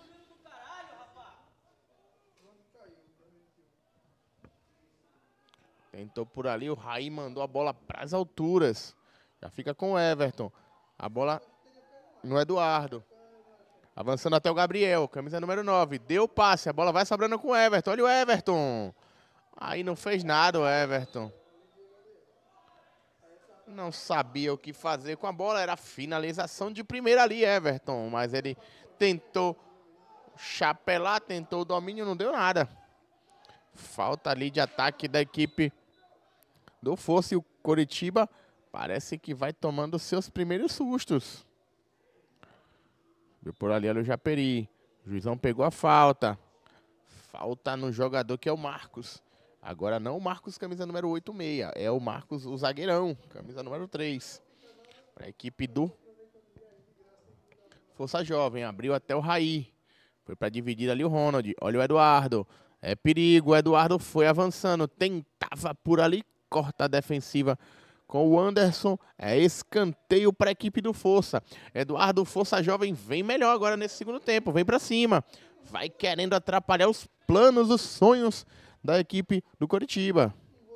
Tentou por ali, o Raí mandou a bola para as alturas. Já fica com o Everton. A bola no Eduardo. Avançando até o Gabriel, camisa número nove. Deu passe, a bola vai sobrando com o Everton. Olha o Everton. Aí não fez nada o Everton. Não sabia o que fazer com a bola. Era finalização de primeira ali, Everton. Mas ele tentou chapelar, tentou o domínio, não deu nada. Falta ali de ataque da equipe do Força, e o Coritiba parece que vai tomando seus primeiros sustos. Viu por ali o Japeri. O juizão pegou a falta. Falta no jogador que é o Marcos. Agora não o Marcos, camisa número oito seis. É o Marcos, o zagueirão, camisa número três. Para a equipe do Força Jovem. Abriu até o Raí. Foi para dividir ali o Ronald. Olha o Eduardo. É perigo. O Eduardo foi avançando. Tentava por ali. Corta a defensiva com o Anderson. É escanteio para a equipe do Força. Eduardo, Força Jovem, vem melhor agora nesse segundo tempo. Vem para cima. Vai querendo atrapalhar os planos, os sonhos da equipe do Coritiba.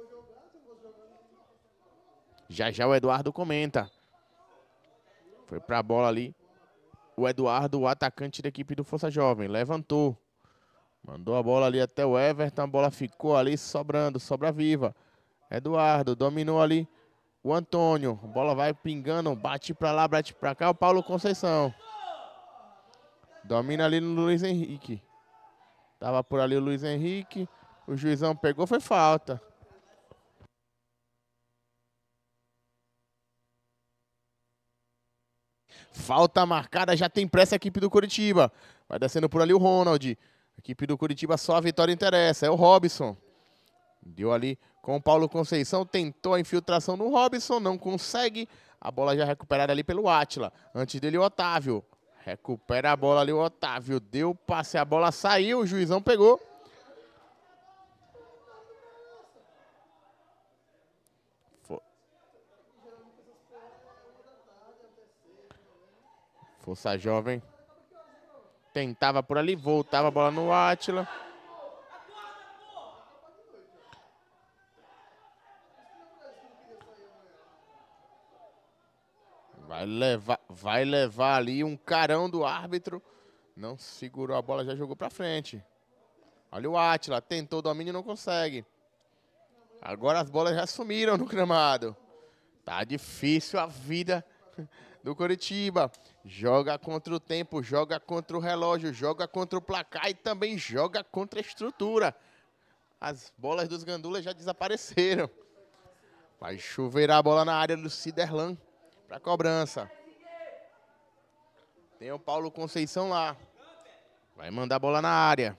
Já já o Eduardo comenta. Foi para a bola ali. O Eduardo, o atacante da equipe do Força Jovem. Levantou. Mandou a bola ali até o Everton. A bola ficou ali sobrando. Sobra viva. Eduardo dominou ali o Antônio. A bola vai pingando. Bate para lá, bate para cá. O Paulo Conceição. Domina ali no Luiz Henrique. Tava por ali o Luiz Henrique. O juizão pegou, foi falta. Falta marcada, já tem pressa a equipe do Coritiba. Vai descendo por ali o Ronald. A equipe do Coritiba só a vitória interessa. É o Robson. Deu ali com o Paulo Conceição. Tentou a infiltração no Robson. Não consegue. A bola já recuperada ali pelo Átila. Antes dele o Otávio. Recupera a bola ali o Otávio. Deu passe, a bola saiu. O juizão pegou. Força Jovem. Tentava por ali, voltava a bola no Átila. Vai levar, vai levar ali um carão do árbitro. Não segurou a bola, já jogou pra frente. Olha o Átila, tentou o domínio e não consegue. Agora as bolas já sumiram no gramado. Tá difícil a vida do Coritiba. Joga contra o tempo, joga contra o relógio, joga contra o placar e também joga contra a estrutura. As bolas dos gandulas já desapareceram. Vai chuveirar a bola na área do Ciderlan para cobrança. Tem o Paulo Conceição lá. Vai mandar a bola na área.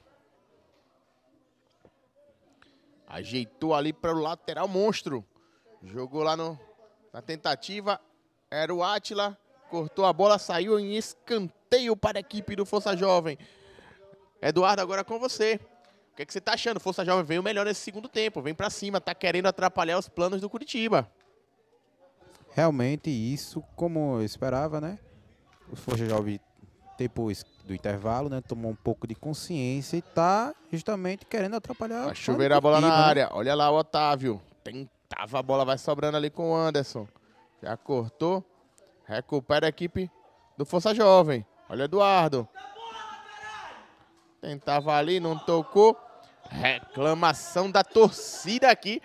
Ajeitou ali para o lateral monstro. Jogou lá no, na tentativa. Era o Átila. Cortou a bola, saiu em escanteio para a equipe do Força Jovem. Eduardo, agora com você. O que, é que você tá achando? Força Jovem veio melhor nesse segundo tempo. Vem para cima, tá querendo atrapalhar os planos do Curitiba. Realmente isso, como eu esperava, né? O Força Jovem, depois do intervalo, né, tomou um pouco de consciência e tá justamente querendo atrapalhar. Vai chuveirar a bola na área. Olha lá o Otávio. Tentava a bola, vai sobrando ali com o Anderson. Já cortou. Recupera a equipe do Força Jovem. Olha o Eduardo. Tentava ali, não tocou. Reclamação da torcida aqui.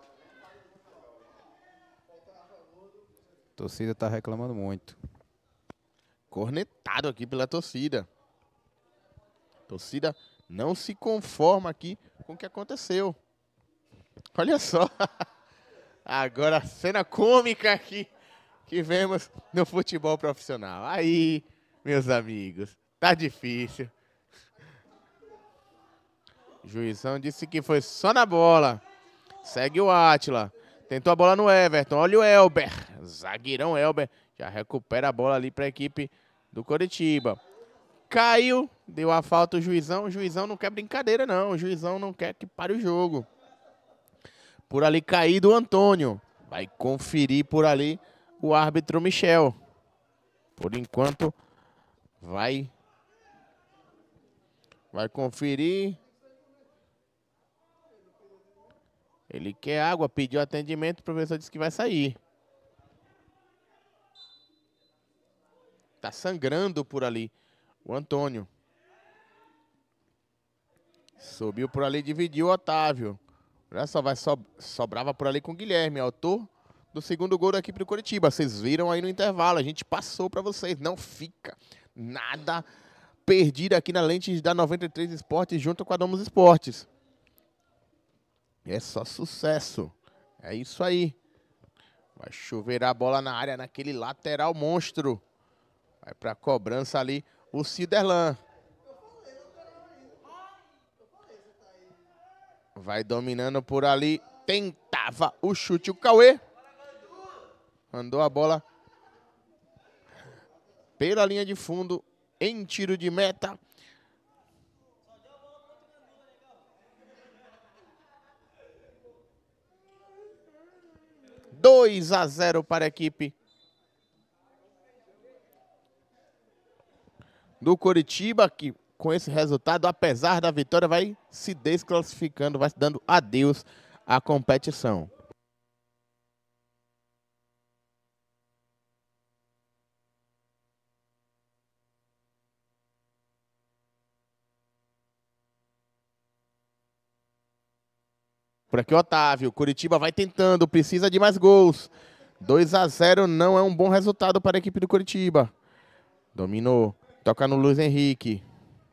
A torcida tá reclamando muito. Cornetado aqui pela torcida. A torcida não se conforma aqui com o que aconteceu. Olha só. Agora a cena cômica aqui que vemos no futebol profissional. Aí, meus amigos, tá difícil. O juizão disse que foi só na bola. Segue o Átila. Tentou a bola no Everton. Olha o Elber. Zagueirão Elber. Já recupera a bola ali para a equipe do Coritiba. Caiu. Deu a falta o juizão. O juizão não quer brincadeira, não. O juizão não quer que pare o jogo. Por ali caído o Antônio. Vai conferir por ali o árbitro Michel. Por enquanto, vai... Vai conferir... Ele quer água, pediu atendimento, o professor disse que vai sair. Tá sangrando por ali o Antônio. Subiu por ali, dividiu o Otávio. Olha só, vai so, sobrava por ali com o Guilherme, autor do segundo gol da equipe do Coritiba. Vocês viram aí no intervalo, a gente passou para vocês. Não fica nada perdido aqui na lente da noventa e três Esportes junto com a Domus Esportes. É só sucesso. É isso aí. Vai chuveirar a bola na área, naquele lateral monstro. Vai pra cobrança ali o Ciderlan. Vai dominando por ali. Tentava o chute o Cauê. Mandou a bola pela linha de fundo em tiro de meta. dois a zero para a equipe do Coritiba, que com esse resultado, apesar da vitória, vai se desclassificando, vai dando adeus à competição. Por aqui o Otávio, Coritiba vai tentando, precisa de mais gols. dois a zero não é um bom resultado para a equipe do Coritiba. Dominou, toca no Luiz Henrique.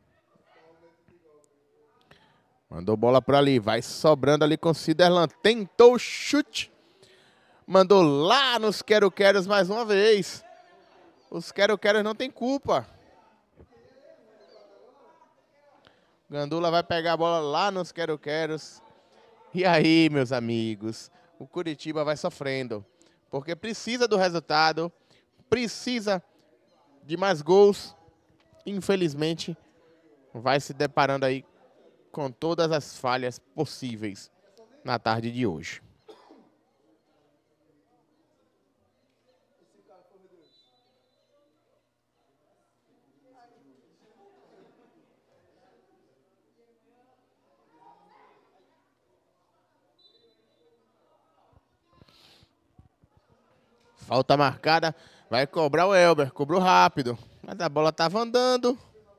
Mandou bola por ali, vai sobrando ali com o Ciderlan. Tentou o chute. Mandou lá nos quero-queros mais uma vez. Os quero-queros não tem culpa. Gandula vai pegar a bola lá nos quero-queros. E aí, meus amigos, o Coritiba vai sofrendo, porque precisa do resultado, precisa de mais gols. Infelizmente, vai se deparando aí com todas as falhas possíveis na tarde de hoje. Falta marcada, vai cobrar o Elber, cobrou rápido, mas a bola estava andando.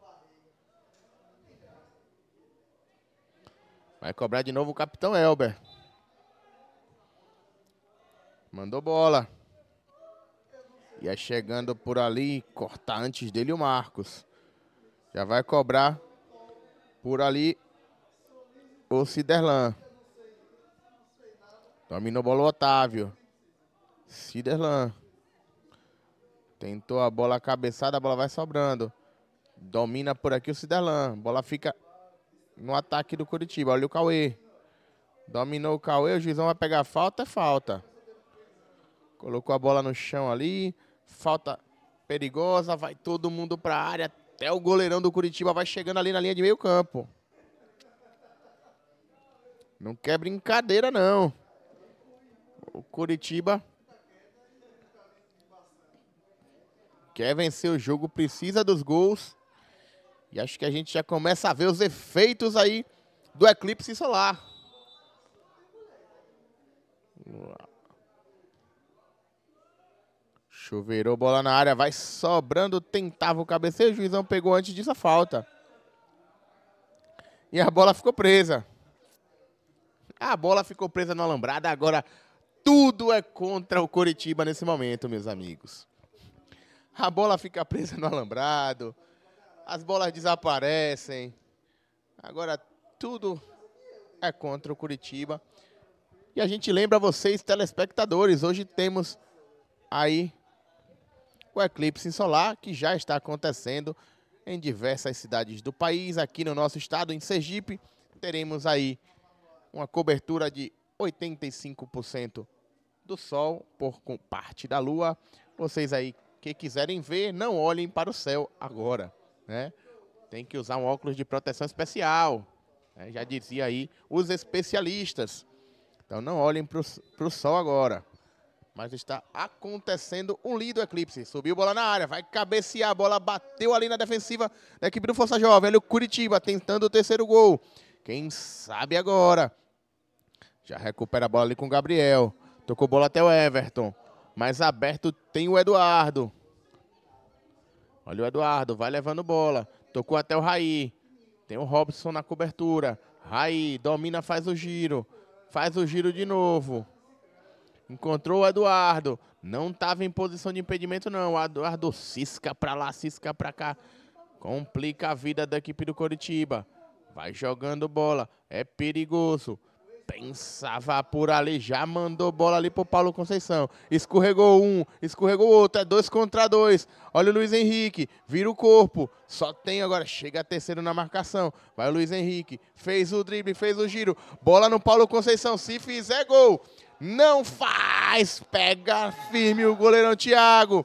Vai cobrar de novo o capitão Elber. Mandou bola. Ia chegando por ali, cortar antes dele o Marcos. Já vai cobrar por ali o Ciderlan. Dominou a bola o Otávio. Ciderlan. Tentou a bola cabeçada, a bola vai sobrando. Domina por aqui o Ciderlan. Bola fica no ataque do Curitiba. Olha o Cauê. Dominou o Cauê, o juizão vai pegar falta, é falta. Colocou a bola no chão ali. Falta perigosa, vai todo mundo para a área. Até o goleirão do Curitiba vai chegando ali na linha de meio campo. Não quer brincadeira, não. O Curitiba quer vencer o jogo, precisa dos gols. E acho que a gente já começa a ver os efeitos aí do eclipse solar. Chuveirou, bola na área, vai sobrando, tentava o cabeceio, o juizão pegou antes disso a falta. E a bola ficou presa. A bola ficou presa no alambrado, agora tudo é contra o Curitiba nesse momento, meus amigos. A bola fica presa no alambrado, as bolas desaparecem. Agora tudo é contra o Curitiba. E a gente lembra vocês, telespectadores, hoje temos aí o eclipse solar, que já está acontecendo em diversas cidades do país. Aqui no nosso estado, em Sergipe, teremos aí uma cobertura de oitenta e cinco por cento do sol por parte da lua. Vocês aí que quiserem ver, não olhem para o céu agora, né? Tem que usar um óculos de proteção especial, né? Já dizia aí os especialistas. Então não olhem para o sol agora. Mas está acontecendo um lindo eclipse. Subiu bola na área, vai cabecear, a bola bateu ali na defensiva da equipe do Força Jovem. Olha o Curitiba tentando o terceiro gol. Quem sabe agora. Já recupera a bola ali com o Gabriel. Tocou bola até o Everton. Mais aberto tem o Eduardo. Olha o Eduardo, vai levando bola. Tocou até o Raí. Tem o Robson na cobertura. Raí, domina, faz o giro. Faz o giro de novo. Encontrou o Eduardo. Não estava em posição de impedimento, não. O Eduardo cisca pra lá, cisca pra cá. Complica a vida da equipe do Curitiba. Vai jogando bola. É perigoso. Pensava por ali. Já mandou bola ali pro Paulo Conceição. Escorregou um. Escorregou outro. É dois contra dois. Olha o Luiz Henrique. Vira o corpo. Só tem agora. Chega a terceiro na marcação. Vai o Luiz Henrique. Fez o drible. Fez o giro. Bola no Paulo Conceição. Se fizer gol. Não faz, pega firme o goleirão Thiago.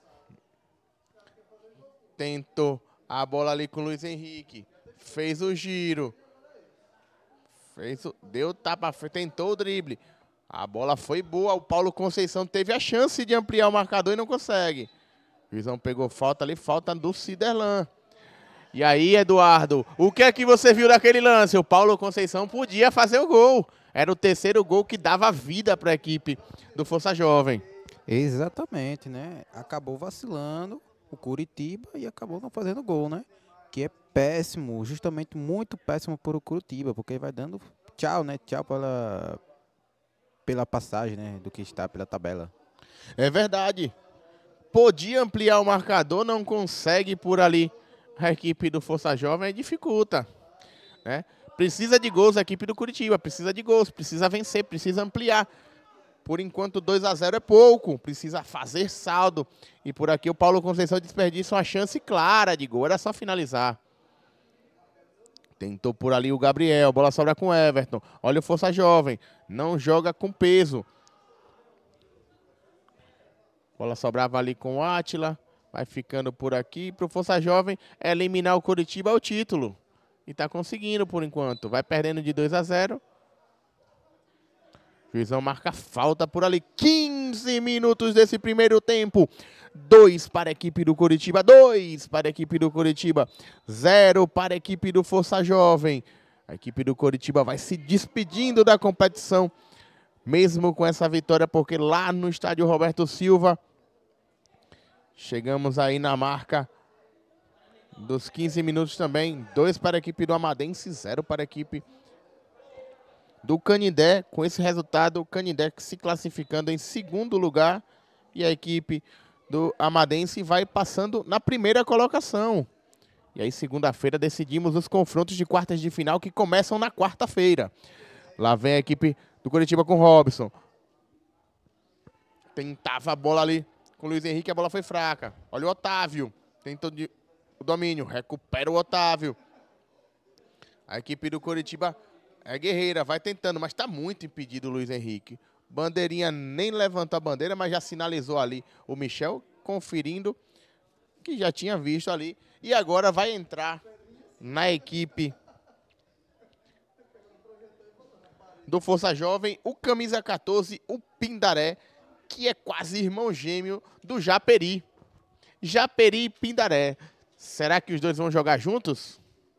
Tentou a bola ali com o Luiz Henrique. Fez o giro. Fez o, deu tapa, tentou o drible. A bola foi boa, o Paulo Conceição teve a chance de ampliar o marcador e não consegue. O juizão pegou falta ali, falta do Ciderlan. E aí, Eduardo, o que é que você viu daquele lance? O Paulo Conceição podia fazer o gol. Era o terceiro gol que dava vida para a equipe do Força Jovem. Exatamente, né? Acabou vacilando o Curitiba e acabou não fazendo gol, né? Que é péssimo, justamente muito péssimo para o Curitiba, porque vai dando tchau, né? Tchau pela, pela passagem, né? Do que está pela tabela. É verdade. Podia ampliar o marcador, não consegue por ali. A equipe do Força Jovem dificulta, né? Precisa de gols a equipe do Curitiba, precisa de gols, precisa vencer, precisa ampliar. Por enquanto dois a zero é pouco, precisa fazer saldo. E por aqui o Paulo Conceição desperdiça uma chance clara de gol, era só finalizar. Tentou por ali o Gabriel, bola sobra com o Everton. Olha o Força Jovem, não joga com peso. Bola sobrava ali com o Átila, vai ficando por aqui. Para o Força Jovem eliminar o Curitiba ao título. E tá conseguindo por enquanto. Vai perdendo de dois a zero. O juizão marca falta por ali. quinze minutos desse primeiro tempo. dois para a equipe do Curitiba. dois para a equipe do Curitiba. zero para a equipe do Força Jovem. A equipe do Curitiba vai se despedindo da competição. Mesmo com essa vitória. Porque lá no estádio Roberto Silva. Chegamos aí na marca dos quinze minutos também, dois para a equipe do Amadense, zero para a equipe do Canindé. Com esse resultado, o Canindé se classificando em segundo lugar e a equipe do Amadense vai passando na primeira colocação. E aí, segunda-feira, decidimos os confrontos de quartas de final que começam na quarta-feira. Lá vem a equipe do Coritiba com o Robson. Tentava a bola ali com o Luiz Henrique, a bola foi fraca. Olha o Otávio. Tentou de... o domínio. Recupera o Otávio. A equipe do Coritiba é guerreira, vai tentando, mas está muito impedido o Luiz Henrique. Bandeirinha nem levantou a bandeira, mas já sinalizou ali o Michel, conferindo que já tinha visto ali. E agora vai entrar na equipe do Força Jovem o camisa quatorze, o Pindaré, que é quase irmão gêmeo do Japeri. Japeri e Pindaré. Será que os dois vão jogar juntos?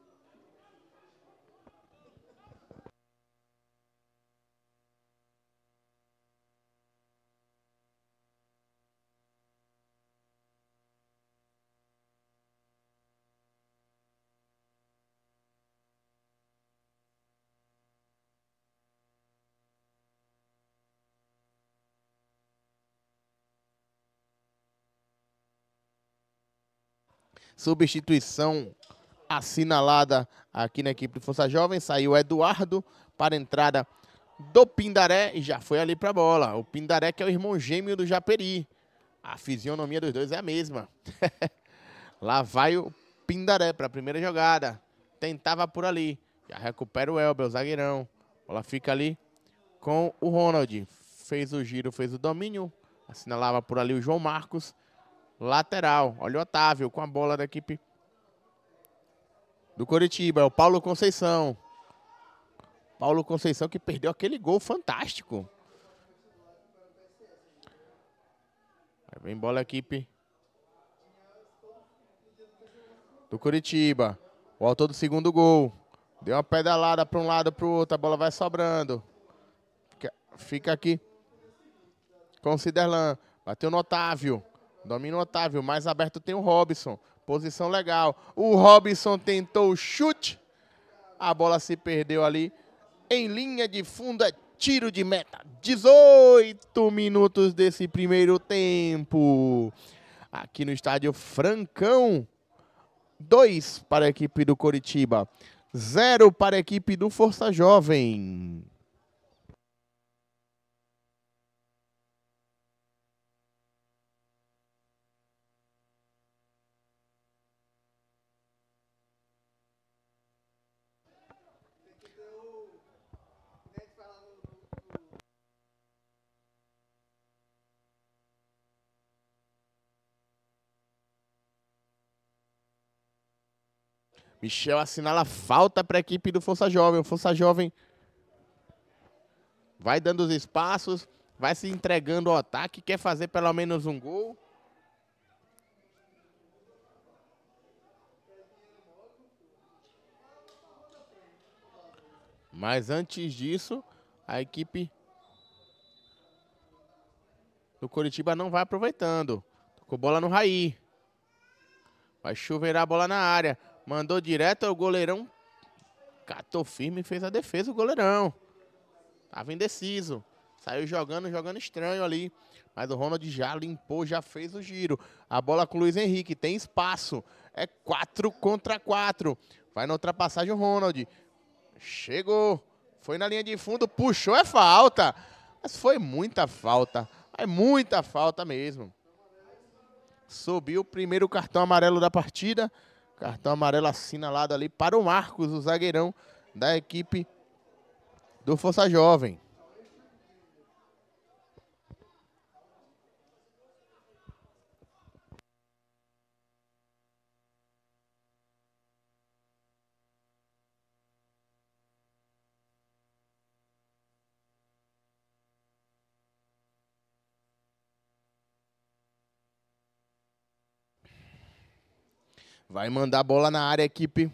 Substituição assinalada aqui na equipe de Força Jovem. Saiu Eduardo para a entrada do Pindaré e já foi ali para a bola. O Pindaré, que é o irmão gêmeo do Japeri. A fisionomia dos dois é a mesma. Lá vai o Pindaré para a primeira jogada. Tentava por ali. Já recupera o Elber, o zagueirão. A bola fica ali com o Ronald. Fez o giro, fez o domínio. Assinalava por ali o João Marcos. Lateral, olha o Otávio com a bola da equipe do Coritiba, é o Paulo Conceição. Paulo Conceição que perdeu aquele gol fantástico. Aí vem bola a equipe do Coritiba. O autor do segundo gol. Deu uma pedalada para um lado para o outro, a bola vai sobrando. Fica, fica aqui com o Ciderlan. Bateu no Otávio. Domina o Otávio, mais aberto tem o Robson. Posição legal. O Robson tentou o chute. A bola se perdeu ali. Em linha de fundo é tiro de meta. dezoito minutos desse primeiro tempo. Aqui no estádio Francão. dois para a equipe do Coritiba. zero para a equipe do Força Jovem. Michel assinala falta para a equipe do Força Jovem. O Força Jovem vai dando os espaços, vai se entregando ao ataque, quer fazer pelo menos um gol. Mas antes disso, a equipe do Coritiba não vai aproveitando. Tocou bola no Raí. Vai chuveirar a bola na área. Mandou direto ao goleirão. Catou firme e fez a defesa o goleirão. Tava indeciso. Saiu jogando, jogando estranho ali. Mas o Ronald já limpou, já fez o giro. A bola com o Luiz Henrique. Tem espaço. É quatro contra quatro. Vai na ultrapassagem o Ronald. Chegou. Foi na linha de fundo. Puxou, é falta. Mas foi muita falta. É muita falta mesmo. Subiu o primeiro cartão amarelo da partida. Cartão amarelo assinalado ali para o Marcos, o zagueirão da equipe do Força Jovem. Vai mandar a bola na área a equipe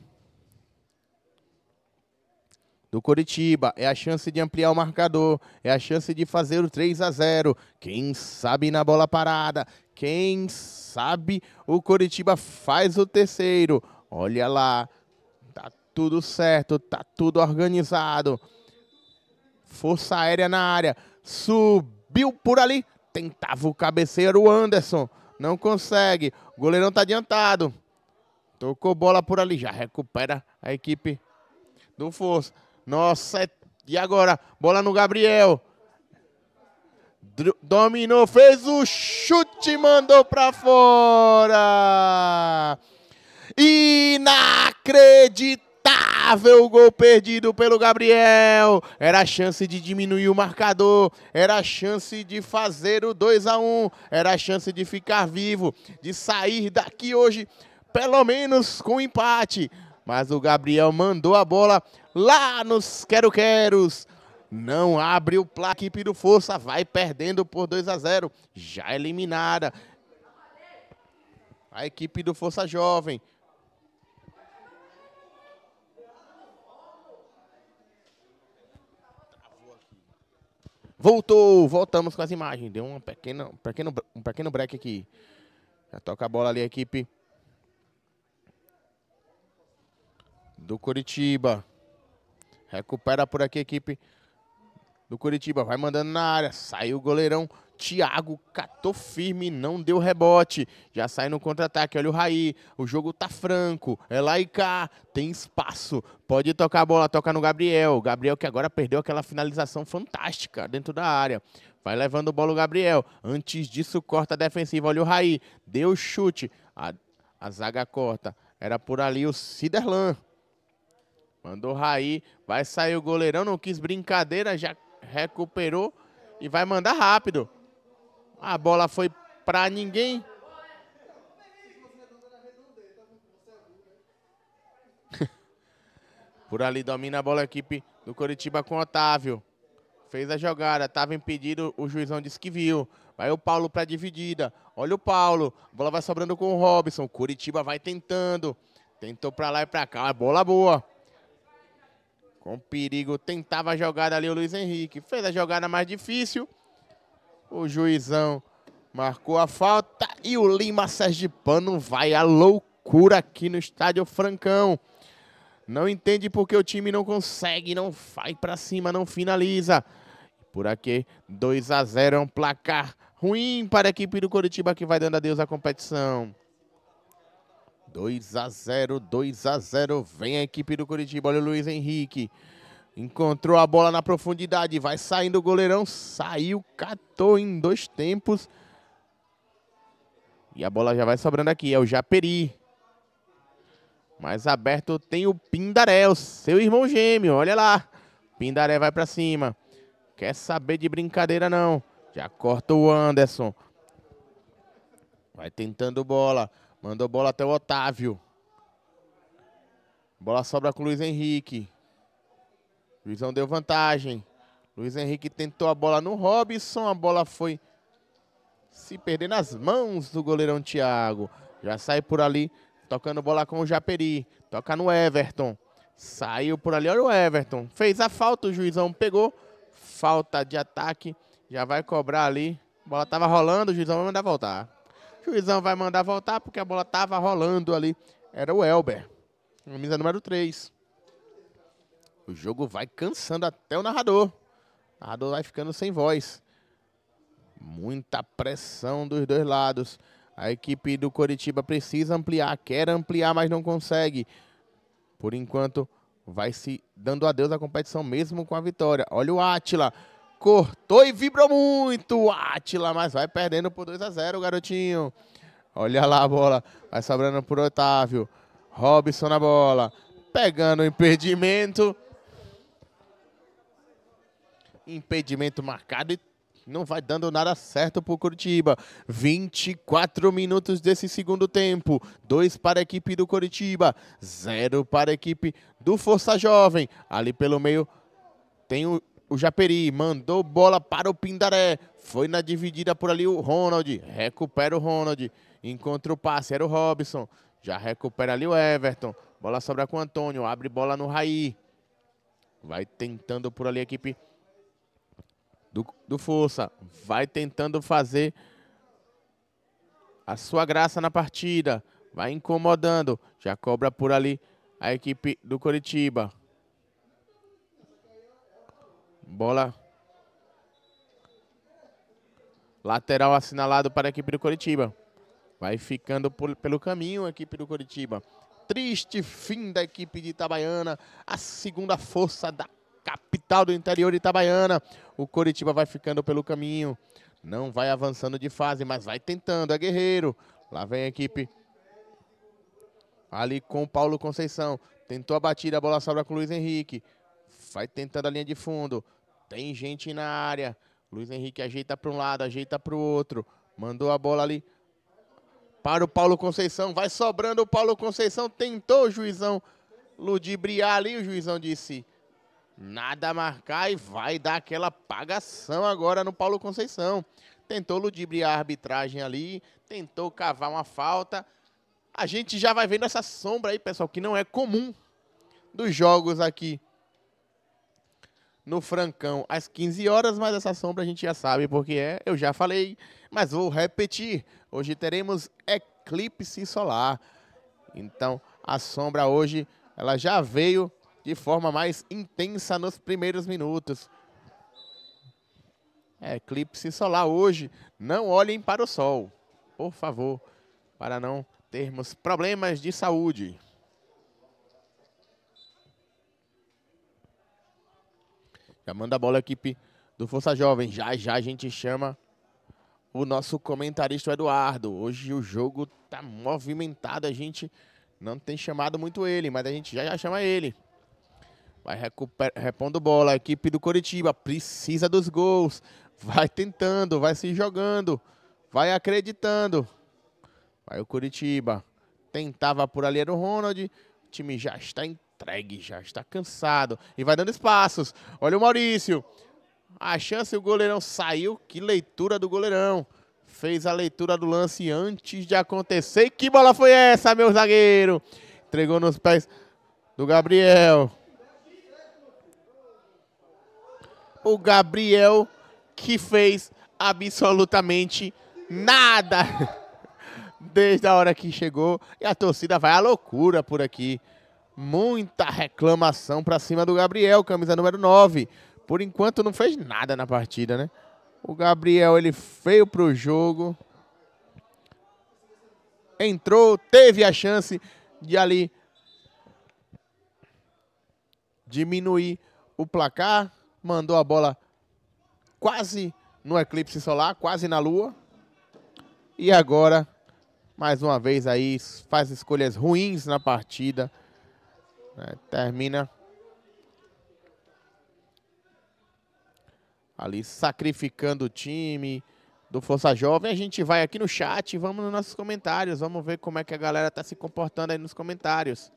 do Coritiba. É a chance de ampliar o marcador. É a chance de fazer o três a zero. Quem sabe na bola parada. Quem sabe o Coritiba faz o terceiro. Olha lá. Tá tudo certo. Tá tudo organizado. Força aérea na área. Subiu por ali. Tentava o cabeceiro o Anderson. não consegue. O goleirão tá adiantado. Tocou bola por ali, já recupera a equipe do Força. Nossa, e agora? Bola no Gabriel. Dominou, fez o chute, mandou pra fora. Inacreditável gol perdido pelo Gabriel. Era a chance de diminuir o marcador. Era a chance de fazer o dois a um. Era a chance de ficar vivo, de sair daqui hoje, pelo menos com empate. Mas o Gabriel mandou a bola lá nos quero-queros. Não abre o placar. A equipe do Força vai perdendo por dois a zero. Já eliminada. A equipe do Força Jovem. Voltou. Voltamos com as imagens. Deu uma pequena, um, pequeno, um pequeno break aqui. Já toca a bola ali a equipe do Coritiba. Recupera por aqui a equipe do Coritiba. Vai mandando na área. Saiu o goleirão. Thiago catou firme, não deu rebote. Já sai no contra-ataque. Olha o Raí. O jogo tá franco. É lá e cá. Tem espaço. Pode tocar a bola. Toca no Gabriel. O Gabriel que agora perdeu aquela finalização fantástica dentro da área. Vai levando bola o Gabriel. Antes disso, corta a defensiva. Olha o Raí. Deu chute. A, a zaga corta. Era por ali o Ciderlan. Mandou Raí. Vai sair o goleirão. Não quis brincadeira. Já recuperou. E vai mandar rápido. A bola foi pra ninguém. Por ali domina a bola a equipe do Coritiba com o Otávio. Fez a jogada, estava impedido, o juizão disse que viu. Vai o Paulo para dividida. Olha o Paulo. A bola vai sobrando com o Robson. Coritiba vai tentando. Tentou para lá e para cá. A bola boa. Com perigo. Tentava a jogada ali o Luiz Henrique. Fez a jogada mais difícil. O juizão marcou a falta. E o Lima Sergipano vai à loucura aqui no Estádio Francão. Não entende porque o time não consegue, não vai para cima, não finaliza. Por aqui, dois a zero é um placar ruim para a equipe do Coritiba que vai dando adeus à competição. dois a zero, dois a zero, vem a equipe do Coritiba, olha o Luiz Henrique. Encontrou a bola na profundidade, vai saindo o goleirão, saiu, catou em dois tempos. E a bola já vai sobrando aqui, é o Japeri. Mais aberto tem o Pindaré, o seu irmão gêmeo, olha lá. Pindaré vai pra cima. Quer saber de brincadeira não. Já corta o Anderson. Vai tentando bola. Mandou bola até o Otávio. Bola sobra com o Luiz Henrique. Luizão deu vantagem. Luiz Henrique tentou a bola no Robson. A bola foi se perder nas mãos do goleirão Thiago. Já sai por ali. Tocando bola com o Japeri. Toca no Everton. Saiu por ali. Olha o Everton. Fez a falta. O juizão pegou. Falta de ataque. Já vai cobrar ali. A bola estava rolando. O juizão vai mandar voltar. O juizão vai mandar voltar porque a bola estava rolando ali. Era o Elber. Camisa número três. O jogo vai cansando até o narrador. O narrador vai ficando sem voz. Muita pressão dos dois lados. A equipe do Coritiba precisa ampliar, quer ampliar, mas não consegue. Por enquanto, vai se dando adeus à competição, mesmo com a vitória. Olha o Átila, cortou e vibrou muito o Átila, mas vai perdendo por dois a zero, garotinho. Olha lá a bola, vai sobrando por Otávio. Robson na bola, pegando o impedimento. Impedimento marcado e não vai dando nada certo para o Coritiba. vinte e quatro minutos desse segundo tempo. dois para a equipe do Coritiba. zero para a equipe do Força Jovem. Ali pelo meio tem o, o Japeri. Mandou bola para o Pindaré. Foi na dividida por ali o Ronald. Recupera o Ronald. Encontra o passe. Era o Robson. Já recupera ali o Everton. Bola sobra com o Antônio. Abre bola no Raí. Vai tentando por ali a equipe Do, do Força, vai tentando fazer a sua graça na partida, vai incomodando, já cobra por ali a equipe do Coritiba. Bola lateral assinalado para a equipe do Coritiba. vai ficando por, pelo caminho a equipe do Coritiba. Triste fim da equipe de Itabaiana, a segunda força da capital do interior de Itabaiana. O Coritiba vai ficando pelo caminho, não vai avançando de fase, mas vai tentando, é guerreiro. Lá vem a equipe ali com o Paulo Conceição. Tentou a batida, a bola sobra com o Luiz Henrique. Vai tentando a linha de fundo. Tem gente na área. Luiz Henrique ajeita para um lado, ajeita para o outro. Mandou a bola ali para o Paulo Conceição. Vai sobrando o Paulo Conceição. Tentou o juizão ludibriar ali. O juizão disse nada a marcar e vai dar aquela apagação agora no Paulo Conceição. Tentou ludibriar a arbitragem ali. Tentou cavar uma falta. A gente já vai vendo essa sombra aí, pessoal, que não é comum dos jogos aqui no Francão às quinze horas, mas essa sombra a gente já sabe porque é, eu já falei, mas vou repetir. Hoje teremos eclipse solar. Então, a sombra hoje, ela já veio de forma mais intensa nos primeiros minutos. É, eclipse solar hoje. Não olhem para o sol, por favor, para não termos problemas de saúde. Já manda a bola a equipe do Força Jovem. Já já a gente chama o nosso comentarista Eduardo. Hoje o jogo tá movimentado. A gente não tem chamado muito ele, mas a gente já já chama ele. Vai repondo bola. A equipe do Coritiba precisa dos gols. Vai tentando, vai se jogando, vai acreditando. Vai o Coritiba. Tentava por ali, era o Ronald. O time já está entregue, já está cansado. E vai dando espaços. Olha o Maurício. A chance, o goleirão saiu. Que leitura do goleirão. Fez a leitura do lance antes de acontecer. E que bola foi essa, meu zagueiro? Entregou nos pés do Gabriel. O Gabriel que fez absolutamente nada desde a hora que chegou. E a torcida vai à loucura por aqui. Muita reclamação pra cima do Gabriel, camisa número nove. Por enquanto não fez nada na partida, né? O Gabriel, ele veio pro jogo. Entrou, teve a chance de ali diminuir o placar. Mandou a bola quase no eclipse solar, quase na lua. E agora, mais uma vez aí, faz escolhas ruins na partida. É, termina ali sacrificando o time do Força Jovem. A gente vai aqui no chat, vamos nos nossos comentários. Vamos ver como é que a galera tá se comportando aí nos comentários.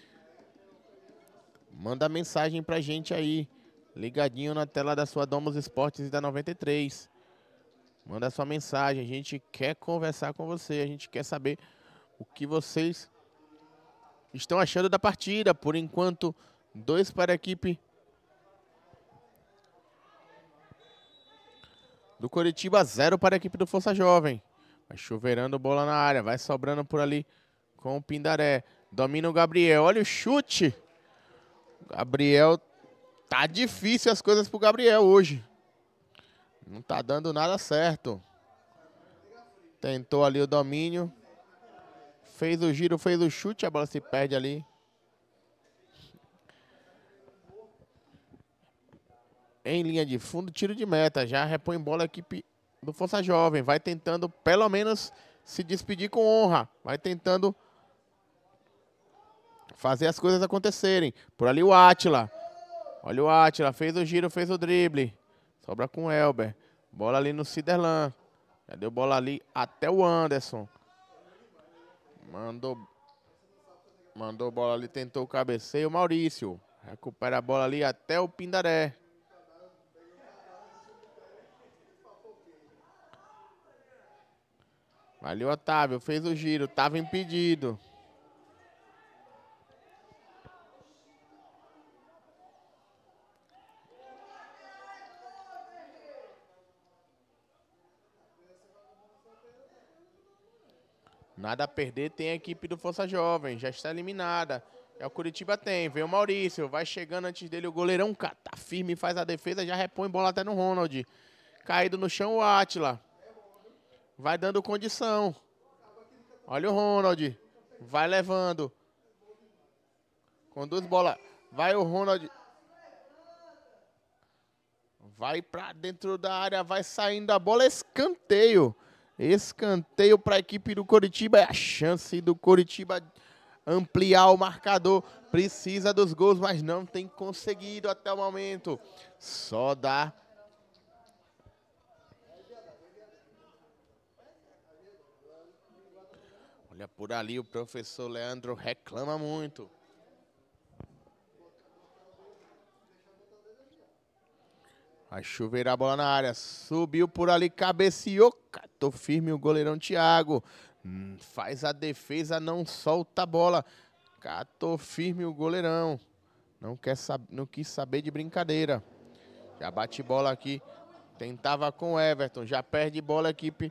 Manda mensagem pra gente aí. Ligadinho na tela da sua Domus Esportes e da noventa e três. Manda sua mensagem. A gente quer conversar com você. A gente quer saber o que vocês estão achando da partida. Por enquanto, dois para a equipe do Coritiba, zero para a equipe do Força Jovem. Vai choverando bola na área. Vai sobrando por ali com o Pindaré. Domina o Gabriel. Olha o chute. Gabriel. Tá difícil as coisas pro Gabriel hoje. Não tá dando nada certo. Tentou ali o domínio. Fez o giro, fez o chute. A bola se perde ali. Em linha de fundo, tiro de meta. Já repõe bola a equipe do Força Jovem. Vai tentando, pelo menos, se despedir com honra. Vai tentando fazer as coisas acontecerem. Por ali o Átila. Olha o Átila, fez o giro, fez o drible. Sobra com o Elber. Bola ali no Ciderlan. Já deu bola ali até o Anderson. Mandou, mandou bola ali, tentou o cabeceio. O Maurício. Recupera a bola ali até o Pindaré. Ali o Otávio, fez o giro, estava impedido. Nada a perder, tem a equipe do Força Jovem, já está eliminada. É o Coritiba tem, vem o Maurício, vai chegando antes dele o goleirão, tá firme, faz a defesa, já repõe bola até no Ronald. Caído no chão o Átila. Vai dando condição. Olha o Ronald. Vai levando. Com duas bolas. Vai o Ronald. Vai pra dentro da área. Vai saindo a bola. Escanteio. Escanteio para a equipe do Coritiba. É a chance do Coritiba ampliar o marcador. Precisa dos gols, mas não tem conseguido até o momento. Só dá. Olha por ali, o professor Leandro reclama muito. Vai chover a bola na área. Subiu por ali, cabeceou. Catou firme o goleirão Thiago. Hum, faz a defesa, não solta a bola. Catou firme o goleirão. Não, quer não quis saber de brincadeira. Já bate bola aqui. Tentava com o Everton. Já perde bola a equipe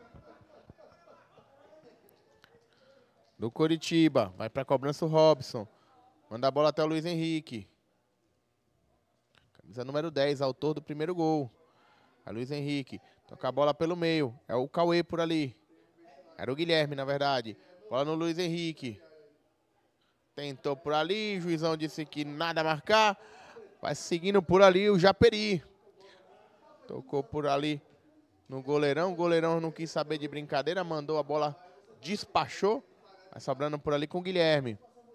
do Coritiba. Vai para a cobrança o Robson. Manda a bola até o Luiz Henrique. Camisa número dez, autor do primeiro gol. É Luiz Henrique. Toca a bola pelo meio. É o Cauê por ali. Era o Guilherme, na verdade. Bola no Luiz Henrique. Tentou por ali. O juizão disse que nada a marcar. Vai seguindo por ali o Japeri. Tocou por ali no goleirão. O goleirão não quis saber de brincadeira. Mandou a bola. Despachou. Vai sobrando por ali com o Guilherme.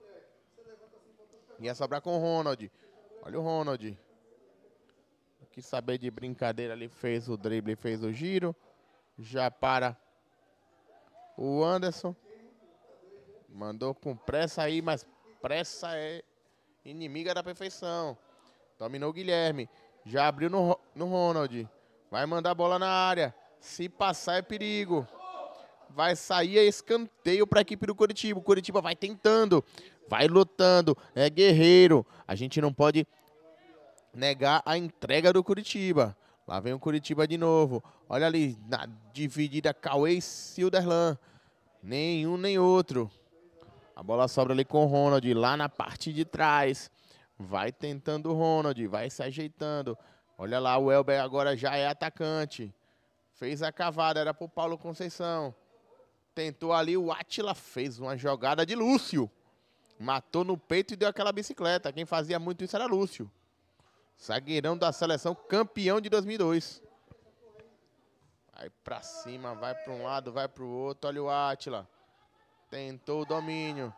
Ia sobrar com o Ronald. Olha o Ronald. Não quis saber de brincadeira. Ele fez o drible, fez o giro. Já para o Anderson. Mandou com pressa aí, mas pressa é inimiga da perfeição. Dominou o Guilherme. Já abriu no, no Ronald. Vai mandar a bola na área. Se passar é perigo. Vai sair a escanteio para a equipe do Coritiba. O Coritiba vai tentando. Vai lutando. É guerreiro. A gente não pode negar a entrega do Coritiba. Lá vem o Coritiba de novo. Olha ali, na dividida, Cauê e Silderlan. Nenhum nem outro. A bola sobra ali com o Ronald, lá na parte de trás. Vai tentando o Ronald, vai se ajeitando. Olha lá, o Elber agora já é atacante. Fez a cavada, era pro Paulo Conceição. Tentou ali, o Átila fez uma jogada de Lúcio. Matou no peito e deu aquela bicicleta. Quem fazia muito isso era Lúcio. Zagueirão da seleção, campeão de dois mil e dois. Vai pra cima, vai pra um lado, vai pro outro. Olha o Átila. Tentou o domínio.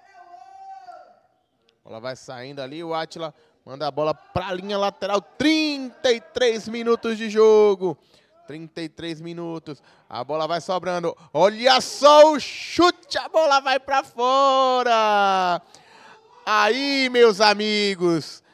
A bola vai saindo ali. O Átila manda a bola pra linha lateral. trinta e três minutos de jogo. trinta e três minutos. A bola vai sobrando. Olha só o chute. A bola vai pra fora. Aí, meus amigos.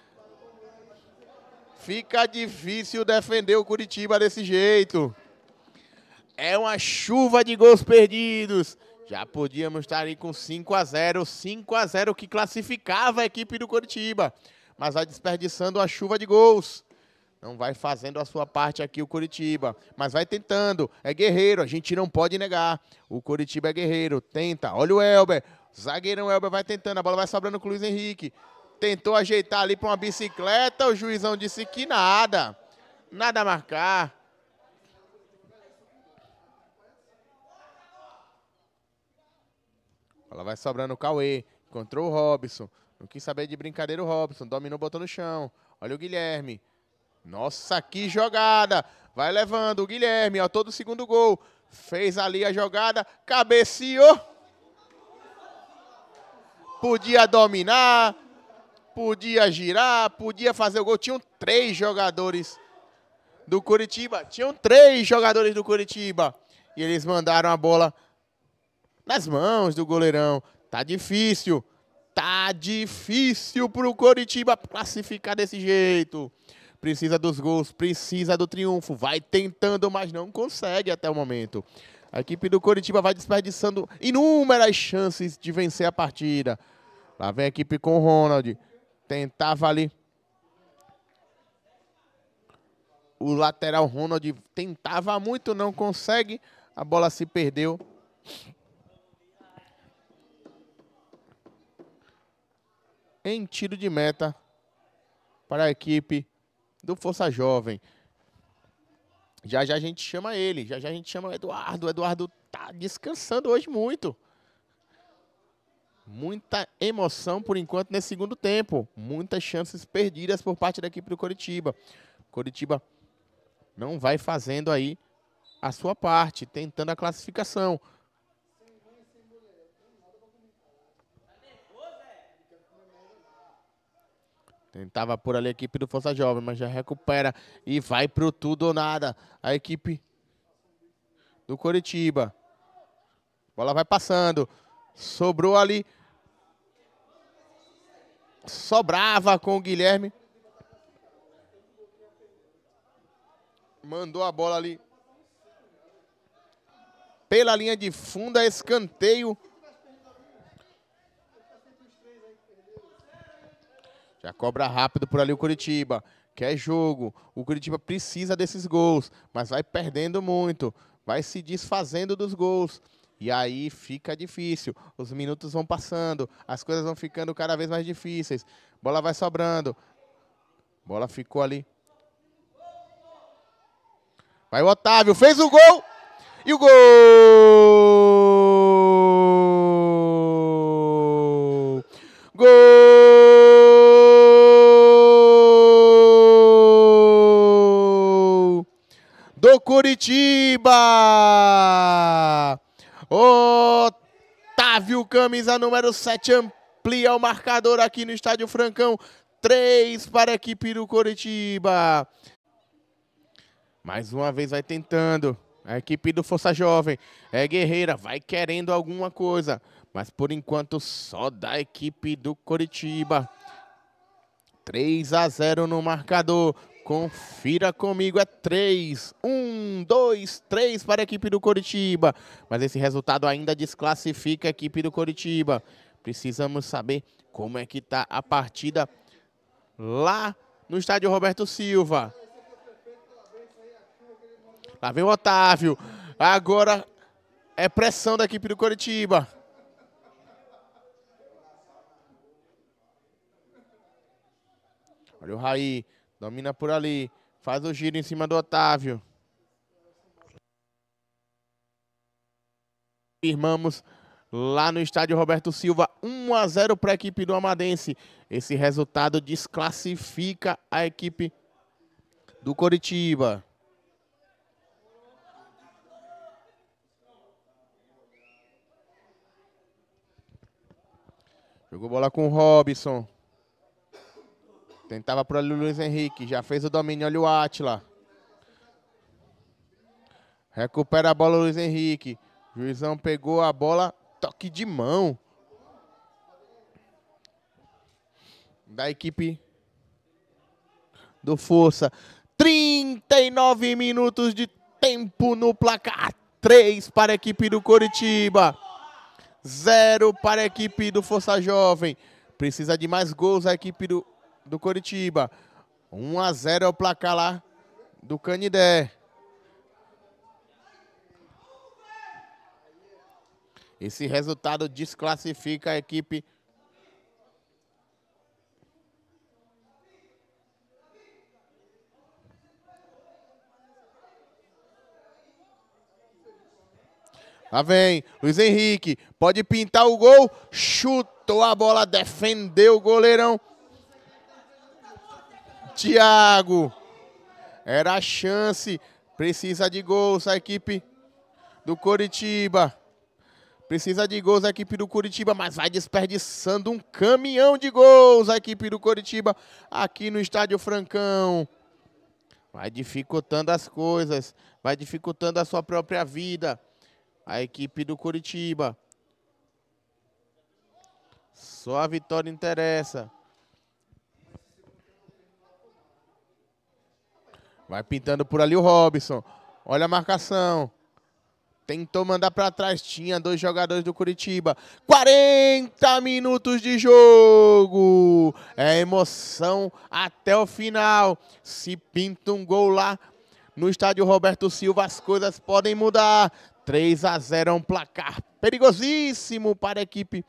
Fica difícil defender o Coritiba desse jeito. É uma chuva de gols perdidos. Já podíamos estar aí com cinco a zero. cinco a zero que classificava a equipe do Coritiba. Mas vai desperdiçando a chuva de gols. Não vai fazendo a sua parte aqui o Coritiba. Mas vai tentando. É guerreiro, a gente não pode negar. O Coritiba é guerreiro. Tenta. Olha o Elber. Zagueirão Elber vai tentando. A bola vai sobrando com o Luiz Henrique. Tentou ajeitar ali para uma bicicleta. O juizão disse que nada. Nada a marcar. Ela vai sobrando o Cauê. Encontrou o Robson. Não quis saber de brincadeira o Robson. Dominou, botou no chão. Olha o Guilherme. Nossa, que jogada. Vai levando o Guilherme. Ó, todo o segundo gol. Fez ali a jogada. Cabeceou. Podia dominar. Podia girar. Podia fazer o gol. Tinham três jogadores do Coritiba. Tinham três jogadores do Coritiba. E eles mandaram a bola nas mãos do goleirão. Tá difícil. Tá difícil pro Coritiba classificar desse jeito. Precisa dos gols, precisa do triunfo. Vai tentando, mas não consegue até o momento. A equipe do Coritiba vai desperdiçando inúmeras chances de vencer a partida. Lá vem a equipe com o Ronald. Tentava ali. O lateral Ronald tentava muito, não consegue. A bola se perdeu. Em tiro de meta para a equipe do Força Jovem. Já já a gente chama ele, já já a gente chama o Eduardo. O Eduardo tá descansando hoje muito. Muita emoção por enquanto nesse segundo tempo. Muitas chances perdidas por parte da equipe do Coritiba. Coritiba não vai fazendo aí a sua parte, tentando a classificação. Tentava por ali a equipe do Força Jovem, mas já recupera e vai pro tudo ou nada. A equipe do Coritiba. Bola vai passando. Sobrou ali. Sobrava com o Guilherme. Mandou a bola ali pela linha de fundo, escanteio. Já cobra rápido por ali o Coritiba. Quer jogo. O Coritiba precisa desses gols, mas vai perdendo muito. Vai se desfazendo dos gols. E aí fica difícil. Os minutos vão passando. As coisas vão ficando cada vez mais difíceis. Bola vai sobrando. Bola ficou ali. Vai o Otávio. Fez o gol. E o gol! Gol! Do Coritiba! Otávio, camisa número sete, amplia o marcador aqui no Estádio Francão. três para a equipe do Coritiba. Mais uma vez vai tentando. A equipe do Força Jovem é guerreira, vai querendo alguma coisa. Mas por enquanto só da equipe do Coritiba. três a zero no marcador. Confira comigo, é três. um, dois, três para a equipe do Coritiba. Mas esse resultado ainda desclassifica a equipe do Coritiba. Precisamos saber como é que está a partida lá no estádio Roberto Silva. Lá vem o Otávio. Agora é pressão da equipe do Coritiba. Olha o Raí. Domina por ali. Faz o giro em cima do Otávio. Firmamos lá no estádio Roberto Silva. um a zero para a equipe do Amadense. Esse resultado desclassifica a equipe do Coritiba. Jogou bola com o Robson. Tentava por ali o Luiz Henrique. Já fez o domínio. Olha o Átila. Recupera a bola o Luiz Henrique. Juizão pegou a bola. Toque de mão. Da equipe do Força. trinta e nove minutos de tempo no placar. três para a equipe do Coritiba. zero para a equipe do Força Jovem. Precisa de mais gols a equipe do, do Coritiba. um a zero é o placar lá do Canidé. Esse resultado desclassifica a equipe lá vem, Luiz Henrique, pode pintar o gol, chutou a bola, defendeu o goleirão. Thiago, era a chance, precisa de gols a equipe do Coritiba. Precisa de gols a equipe do Coritiba, mas vai desperdiçando um caminhão de gols a equipe do Coritiba aqui no Estádio Francão. Vai dificultando as coisas, vai dificultando a sua própria vida. A equipe do Coritiba. Só a vitória interessa. Vai pintando por ali o Robson. Olha a marcação. Tentou mandar para trás. Tinha dois jogadores do Coritiba. quarenta minutos de jogo. É emoção até o final. Se pinta um gol lá no estádio Roberto Silva, as coisas podem mudar. três a zero é um placar perigosíssimo para a equipe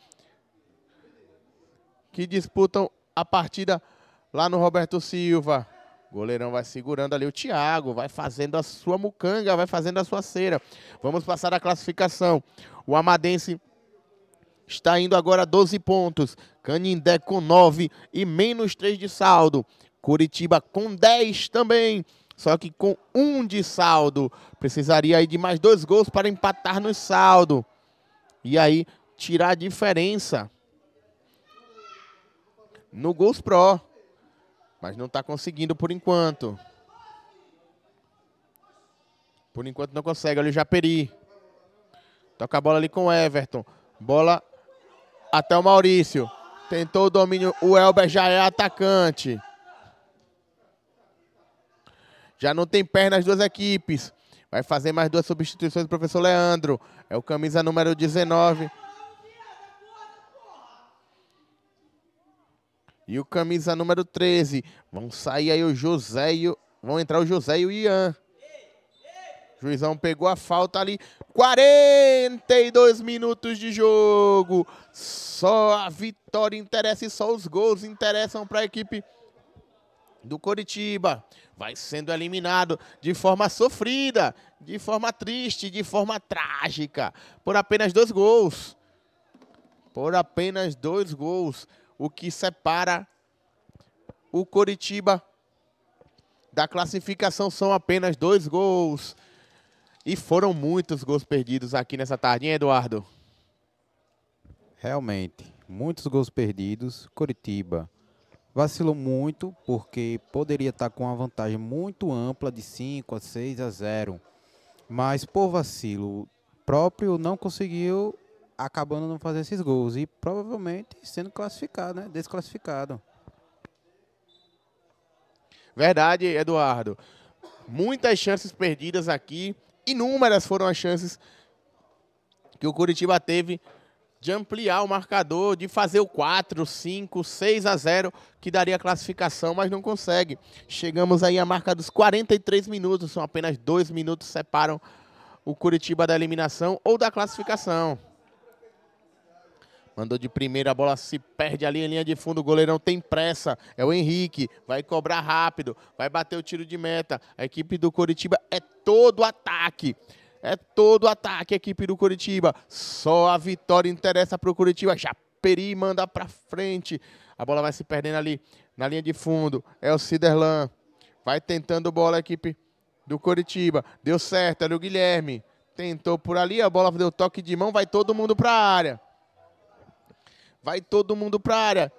que disputam a partida lá no Roberto Silva. O goleirão vai segurando ali o Thiago, vai fazendo a sua mucanga, vai fazendo a sua cera. Vamos passar a classificação. O Amadense está indo agora a doze pontos. Canindé com nove e menos três de saldo. Curitiba com dez também, só que com um de saldo. Precisaria aí de mais dois gols para empatar no saldo. E aí, tirar a diferença no Gols Pro. Mas não está conseguindo por enquanto. Por enquanto não consegue. Olha o Japeri. Toca a bola ali com o Everton. Bola até o Maurício. Tentou o domínio. O Elber já é atacante. Já não tem perna as duas equipes. Vai fazer mais duas substituições do professor Leandro. É o camisa número dezenove. E o camisa número treze. Vão sair aí o José e o... Vão entrar o José e o Ian. O juizão pegou a falta ali. quarenta e dois minutos de jogo. Só a vitória interessa e só os gols interessam para a equipe do Coritiba. Vai sendo eliminado de forma sofrida, de forma triste, de forma trágica. Por apenas dois gols. Por apenas dois gols. O que separa o Coritiba da classificação são apenas dois gols. E foram muitos gols perdidos aqui nessa tardinha, Eduardo. Realmente, muitos gols perdidos. Coritiba vacilou muito porque poderia estar com uma vantagem muito ampla de cinco a seis a zero. Mas por vacilo próprio não conseguiu, acabando não fazer esses gols. E provavelmente sendo classificado, né? Desclassificado. Verdade, Eduardo. Muitas chances perdidas aqui. Inúmeras foram as chances que o Coritiba teve de ampliar o marcador, de fazer o quatro, cinco, seis a zero, que daria a classificação, mas não consegue. Chegamos aí à marca dos quarenta e três minutos, são apenas dois minutos que separam o Coritiba da eliminação ou da classificação. Mandou de primeira, a bola se perde ali em linha de fundo, o goleirão tem pressa, é o Henrique, vai cobrar rápido, vai bater o tiro de meta. A equipe do Coritiba é todo ataque. É todo ataque a equipe do Coritiba. Só a vitória interessa para o Coritiba. Japeri manda para frente. A bola vai se perdendo ali na linha de fundo. É o Ciderlan. Vai tentando bola a equipe do Coritiba. Deu certo, era o Guilherme. Tentou por ali, a bola deu toque de mão. Vai todo mundo para a área. Vai todo mundo para a área.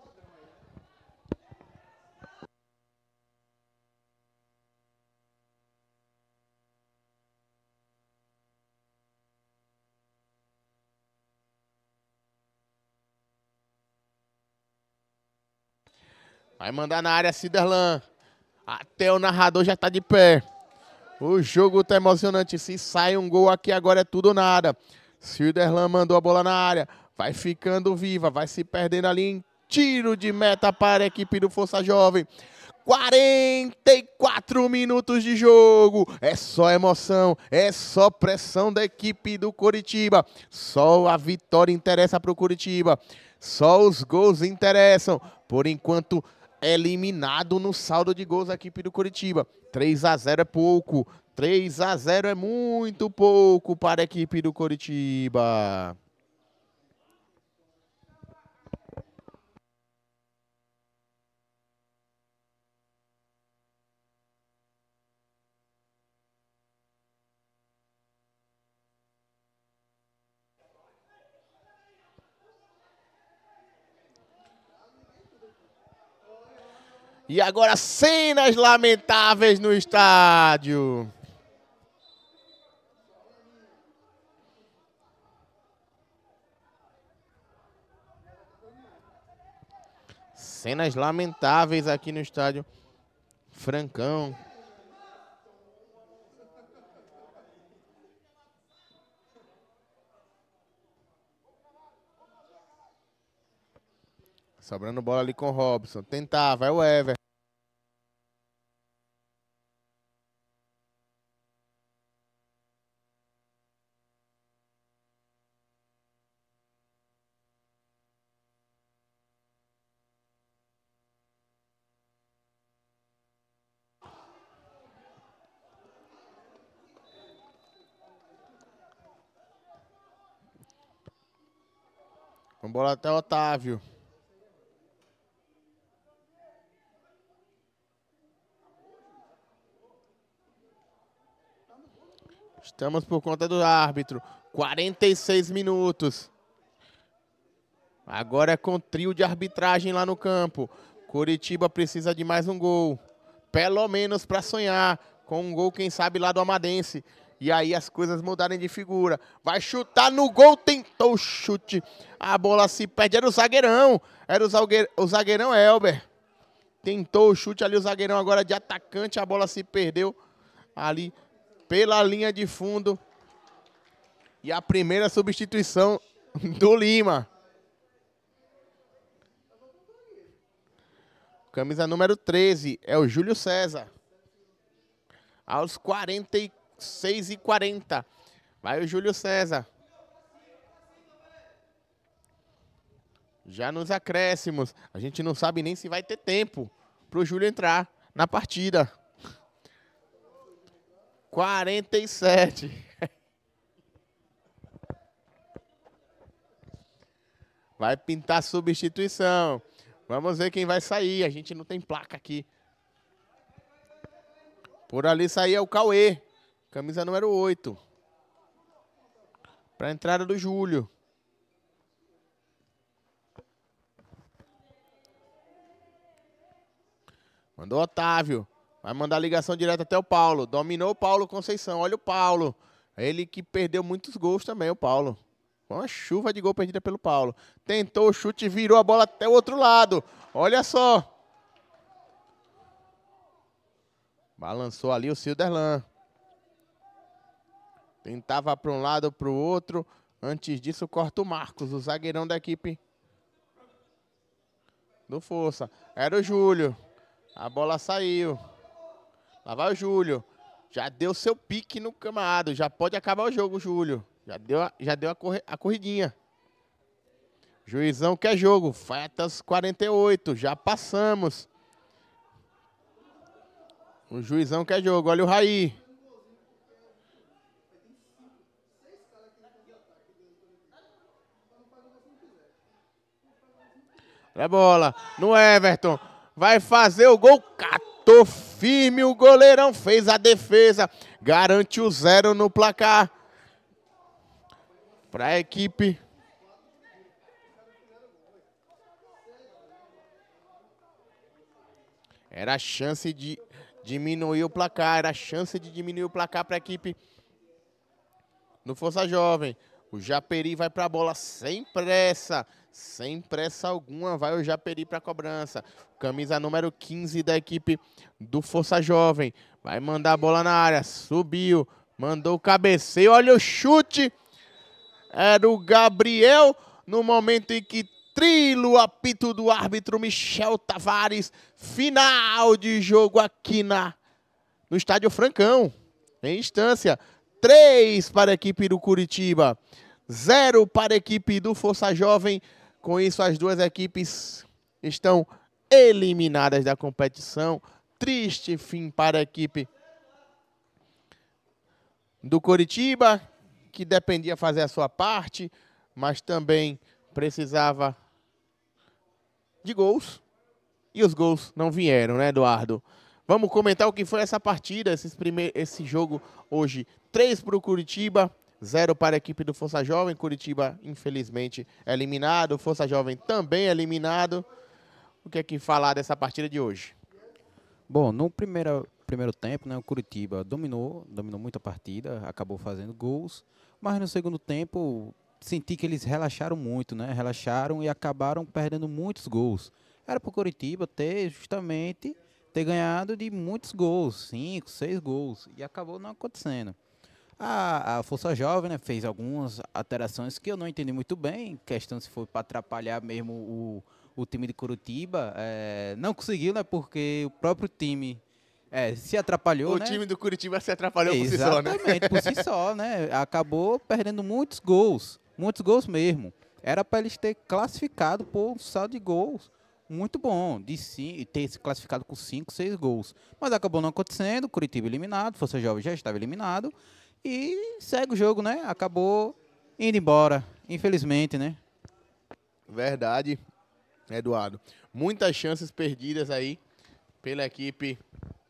Vai mandar na área Ciderlan. Até o narrador já tá de pé. O jogo tá emocionante. Se sai um gol aqui agora é tudo ou nada. Ciderlan mandou a bola na área. Vai ficando viva. Vai se perdendo ali em tiro de meta para a equipe do Força Jovem. quarenta e quatro minutos de jogo. É só emoção. É só pressão da equipe do Coritiba. Só a vitória interessa para o Coritiba. Só os gols interessam. Por enquanto, eliminado no saldo de gols da equipe do Coritiba. três a zero é pouco. três a zero é muito pouco para a equipe do Coritiba. E agora cenas lamentáveis no estádio. Cenas lamentáveis aqui no estádio Francão. Sobrando bola ali com o Robson. Tentava, é o Ever. Vamos bola até o Otávio. Estamos por conta do árbitro. quarenta e seis minutos. Agora é com trio de arbitragem lá no campo. Curitiba precisa de mais um gol. Pelo menos para sonhar com um gol, quem sabe, lá do Amadense. E aí as coisas mudarem de figura. Vai chutar no gol, tentou o chute. A bola se perde, era o zagueirão. Era o zagueirão, o zagueirão Elber. Tentou o chute ali, o zagueirão agora de atacante. A bola se perdeu ali pela linha de fundo. E a primeira substituição do Lima. Camisa número treze é o Júlio César. Aos quarenta e seis e quarenta. Vai o Júlio César. Já nos acréscimos. A gente não sabe nem se vai ter tempo para o Júlio entrar na partida. quarenta e sete. Vai pintar substituição. Vamos ver quem vai sair. A gente não tem placa aqui. Por ali saía o Cauê. Camisa número oito. Para a entrada do Júlio. Mandou o Otávio. Vai mandar a ligação direta até o Paulo. Dominou o Paulo Conceição. Olha o Paulo. Ele que perdeu muitos gols também, o Paulo. Uma chuva de gol perdida pelo Paulo. Tentou o chute, virou a bola até o outro lado. Olha só. Balançou ali o Cilderlan. Tentava para um lado, para o outro. Antes disso, corta o Marcos, o zagueirão da equipe do Força. Era o Júlio. A bola saiu. Lá vai o Júlio. Já deu seu pique no camado. Já pode acabar o jogo, Júlio. Já deu, a, já deu a, corre, a corridinha. Juizão quer jogo. Vai até os quarenta e oito. Já passamos. O juizão quer jogo. Olha o Raí. Olha a bola. No Everton. Vai fazer o gol. Catou firme. O goleirão fez a defesa. Garante o zero no placar. Para a equipe. Era a chance de diminuir o placar. Era a chance de diminuir o placar para a equipe do Força Jovem. O Japeri vai para a bola sem pressa. Sem pressa alguma. Vai o Japeri para a cobrança. Camisa número quinze da equipe do Força Jovem. Vai mandar a bola na área. Subiu. Mandou o cabeceio. Olha o chute. Era o Gabriel, no momento em que trila o apito do árbitro Michel Tavares. Final de jogo aqui na, no Estádio Francão. Em instância, três para a equipe do Curitiba, zero para a equipe do Força Jovem. Com isso, as duas equipes estão eliminadas da competição. Triste fim para a equipe do Curitiba, que dependia fazer a sua parte, mas também precisava de gols. E os gols não vieram, né, Eduardo? Vamos comentar o que foi essa partida, esses primeir, esse jogo hoje. três para o Curitiba, zero para a equipe do Força Jovem. Curitiba, infelizmente, eliminado. Força Jovem também eliminado. O que é que falar dessa partida de hoje? Bom, no primeiro, primeiro tempo, né, o Curitiba dominou, dominou muito a partida, acabou fazendo gols. Mas no segundo tempo, senti que eles relaxaram muito, né? Relaxaram e acabaram perdendo muitos gols. Era para o Curitiba ter, justamente, ter ganhado de muitos gols. Cinco, seis gols. E acabou não acontecendo. A, a Força Jovem, né, fez algumas alterações que eu não entendi muito bem. Questão se foi para atrapalhar mesmo o, o time de Curitiba. É, não conseguiu, né? Porque o próprio time... É, se atrapalhou, o né? time do Curitiba se atrapalhou por si só, né? Exatamente, por si só, né? Acabou perdendo muitos gols, muitos gols mesmo. Era para eles ter classificado por um saldo de gols muito bom, de sim, ter se classificado com cinco, seis gols. Mas acabou não acontecendo, Curitiba eliminado, Força Jovem já estava eliminado e segue o jogo, né? Acabou indo embora, infelizmente, né? Verdade, Eduardo. Muitas chances perdidas aí pela equipe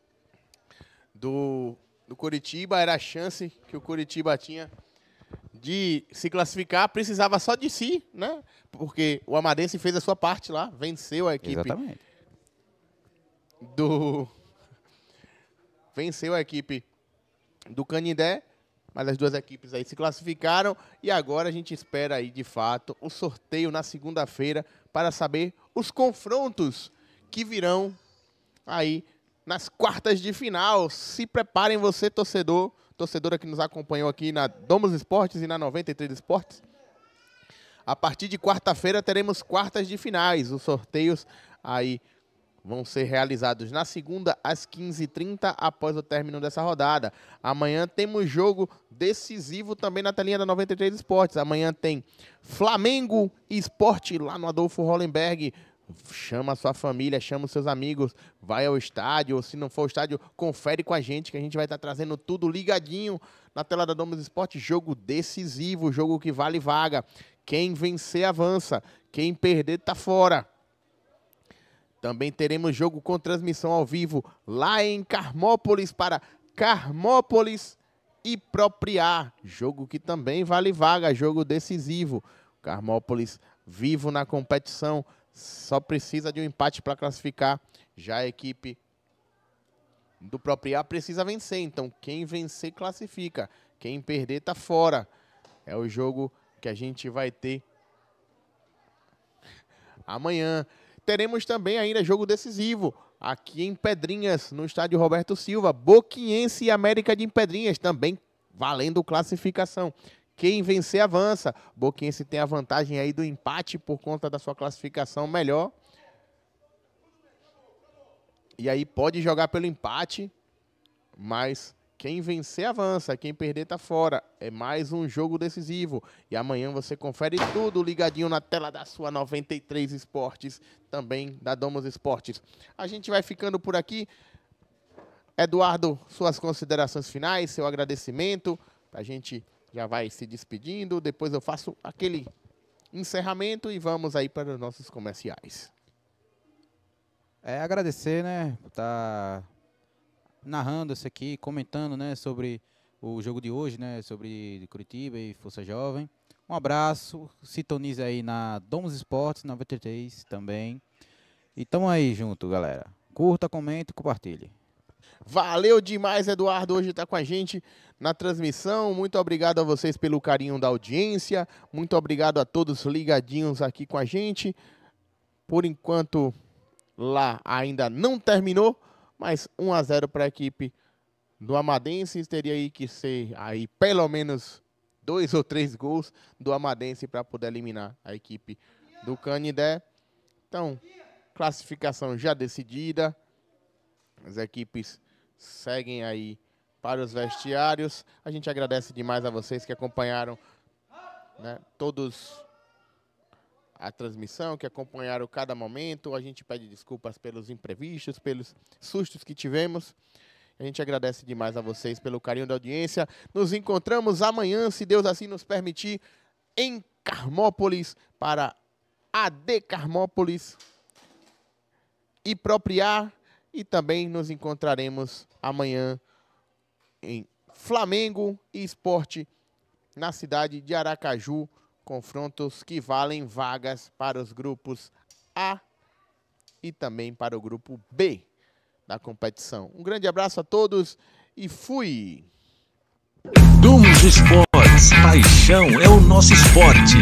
do, do Coritiba. Era a chance que o Coritiba tinha de se classificar. Precisava só de si, né? Porque o Amadense fez a sua parte lá, venceu a equipe. Exatamente. Do... Venceu a equipe do Canindé, mas as duas equipes aí se classificaram e agora a gente espera aí, de fato, o sorteio na segunda-feira para saber os confrontos que virão aí nas quartas de final. Se preparem você, torcedor, torcedora que nos acompanhou aqui na Domus Esportes e na noventa e três Esportes. A partir de quarta-feira teremos quartas de finais. Os sorteios aí vão ser realizados na segunda, às quinze e trinta, após o término dessa rodada. Amanhã temos jogo decisivo também na telinha da noventa e três Esportes. Amanhã tem Flamengo e Sport lá no Adolfo Hollenberg. Chama a sua família, chama os seus amigos, vai ao estádio, ou se não for ao estádio, confere com a gente, que a gente vai estar trazendo tudo ligadinho na tela da Domus Esporte. Jogo decisivo, jogo que vale vaga. Quem vencer, avança. Quem perder, tá fora. Também teremos jogo com transmissão ao vivo lá em Carmópolis para Carmópolis e Propriar. Jogo que também vale vaga, jogo decisivo. Carmópolis vivo na competição, só precisa de um empate para classificar. Já a equipe do Propriar precisa vencer, então quem vencer classifica. Quem perder tá fora. É o jogo que a gente vai ter amanhã. Teremos também ainda jogo decisivo aqui em Pedrinhas, no estádio Roberto Silva. Boquiense e América de Pedrinhas, também valendo classificação. Quem vencer, avança. Boquiense tem a vantagem aí do empate por conta da sua classificação melhor. E aí pode jogar pelo empate, mas quem vencer, avança. Quem perder, tá fora. É mais um jogo decisivo. E amanhã você confere tudo ligadinho na tela da sua noventa e três Esportes, também da Domus Esportes. A gente vai ficando por aqui. Eduardo, suas considerações finais, seu agradecimento. A gente já vai se despedindo. Depois eu faço aquele encerramento e vamos aí para os nossos comerciais. É agradecer, né? Tá narrando isso aqui, comentando, né, sobre o jogo de hoje, né, sobre Curitiba e Força Jovem. Um abraço, sintonize aí na Domus Esportes noventa e três também. E tamo aí junto, galera. Curta, comente e compartilhe. Valeu demais, Eduardo, hoje tá com a gente na transmissão. Muito obrigado a vocês pelo carinho da audiência. Muito obrigado a todos ligadinhos aqui com a gente. Por enquanto, lá ainda não terminou, mas um a zero para a equipe do Amadense. Teria aí que ser aí pelo menos dois ou três gols do Amadense para poder eliminar a equipe do Canindé. Então, classificação já decidida. As equipes seguem aí para os vestiários. A gente agradece demais a vocês que acompanharam, né, todos a transmissão, que acompanharam cada momento. A gente pede desculpas pelos imprevistos, pelos sustos que tivemos. A gente agradece demais a vocês pelo carinho da audiência. Nos encontramos amanhã, se Deus assim nos permitir, em Carmópolis, para A D Carmópolis e Propriar. E também nos encontraremos amanhã em Flamengo e Sport, na cidade de Aracaju. Confrontos que valem vagas para os grupos A e também para o grupo B da competição. Um grande abraço a todos e fui! Domus Esportes, paixão é o nosso esporte.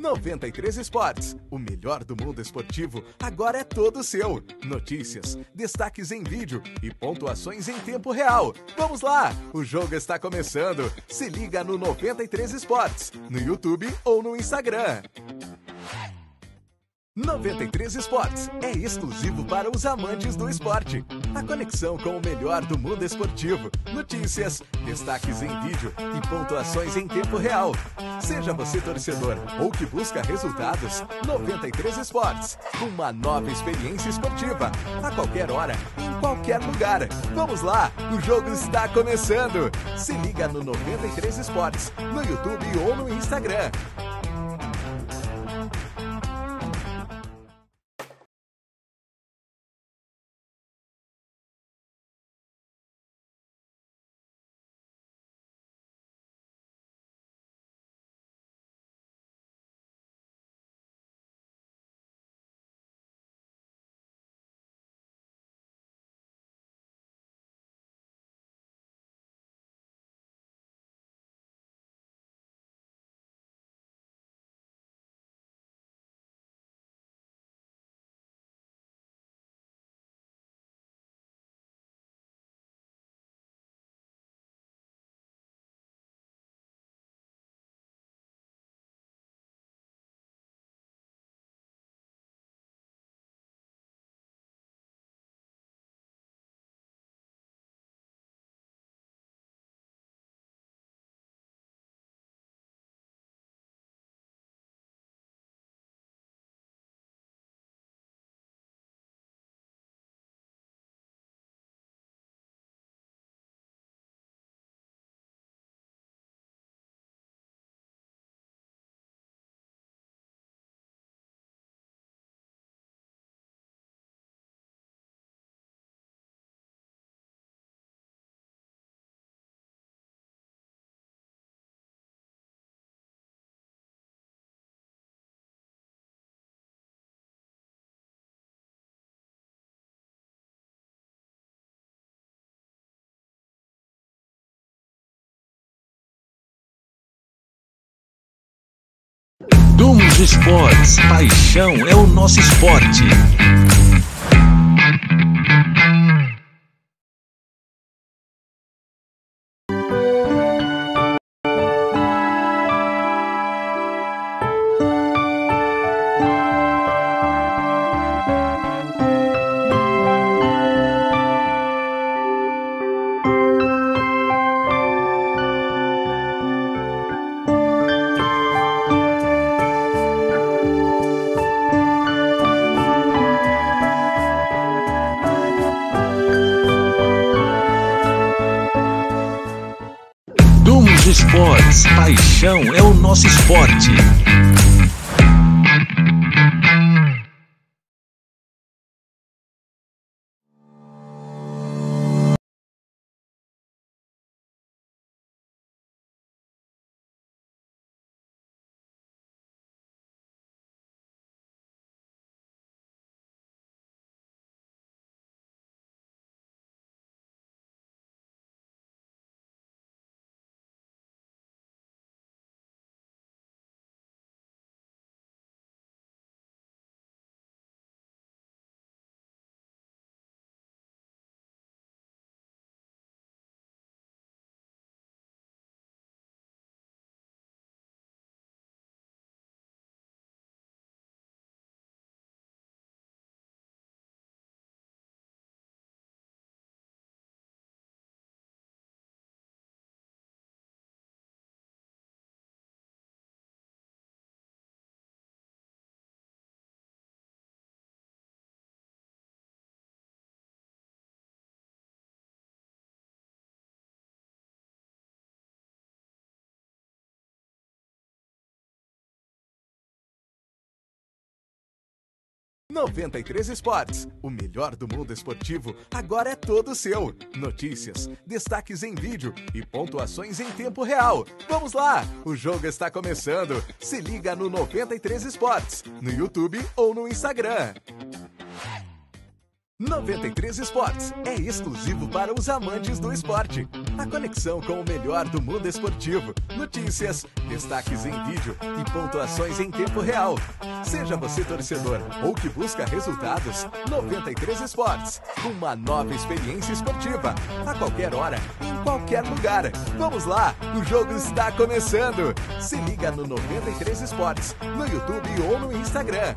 noventa e três Esportes, o melhor do mundo esportivo, agora é todo seu. Notícias, destaques em vídeo e pontuações em tempo real. Vamos lá, o jogo está começando. Se liga no noventa e três Esportes, no YouTube ou no Instagram. noventa e três Esportes é exclusivo para os amantes do esporte. A conexão com o melhor do mundo esportivo. Notícias, destaques em vídeo e pontuações em tempo real. Seja você torcedor ou que busca resultados, noventa e três Esportes. Uma nova experiência esportiva. A qualquer hora, em qualquer lugar. Vamos lá, o jogo está começando. Se liga no noventa e três Esportes, no YouTube ou no Instagram. Domus Esportes, paixão é o nosso esporte. Domus Esportes, paixão é o nosso esporte. noventa e três Esportes, o melhor do mundo esportivo, agora é todo seu. Notícias, destaques em vídeo e pontuações em tempo real. Vamos lá, o jogo está começando. Se liga no noventa e três Esportes, no YouTube ou no Instagram. noventa e três Esportes é exclusivo para os amantes do esporte. A conexão com o melhor do mundo esportivo. Notícias, destaques em vídeo e pontuações em tempo real. Seja você torcedor ou que busca resultados, noventa e três Esportes. Uma nova experiência esportiva. A qualquer hora, em qualquer lugar. Vamos lá, o jogo está começando. Se liga no noventa e três Esportes, no YouTube ou no Instagram.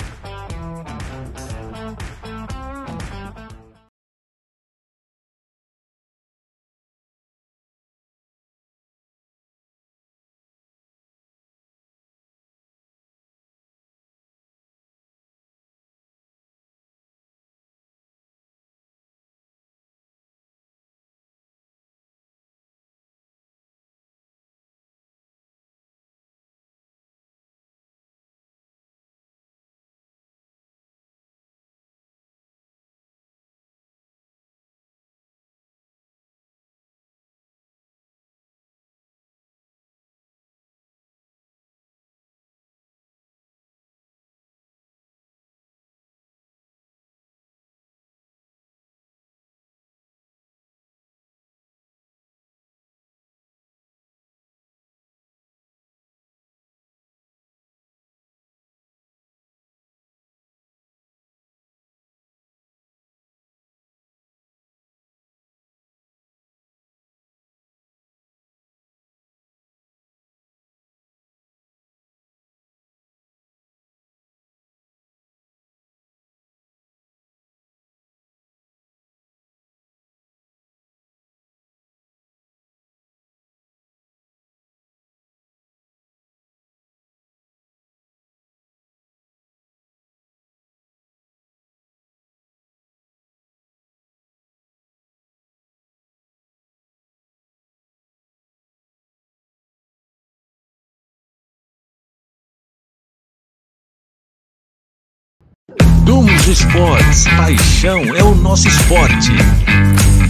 Domus Esportes, paixão é o nosso esporte.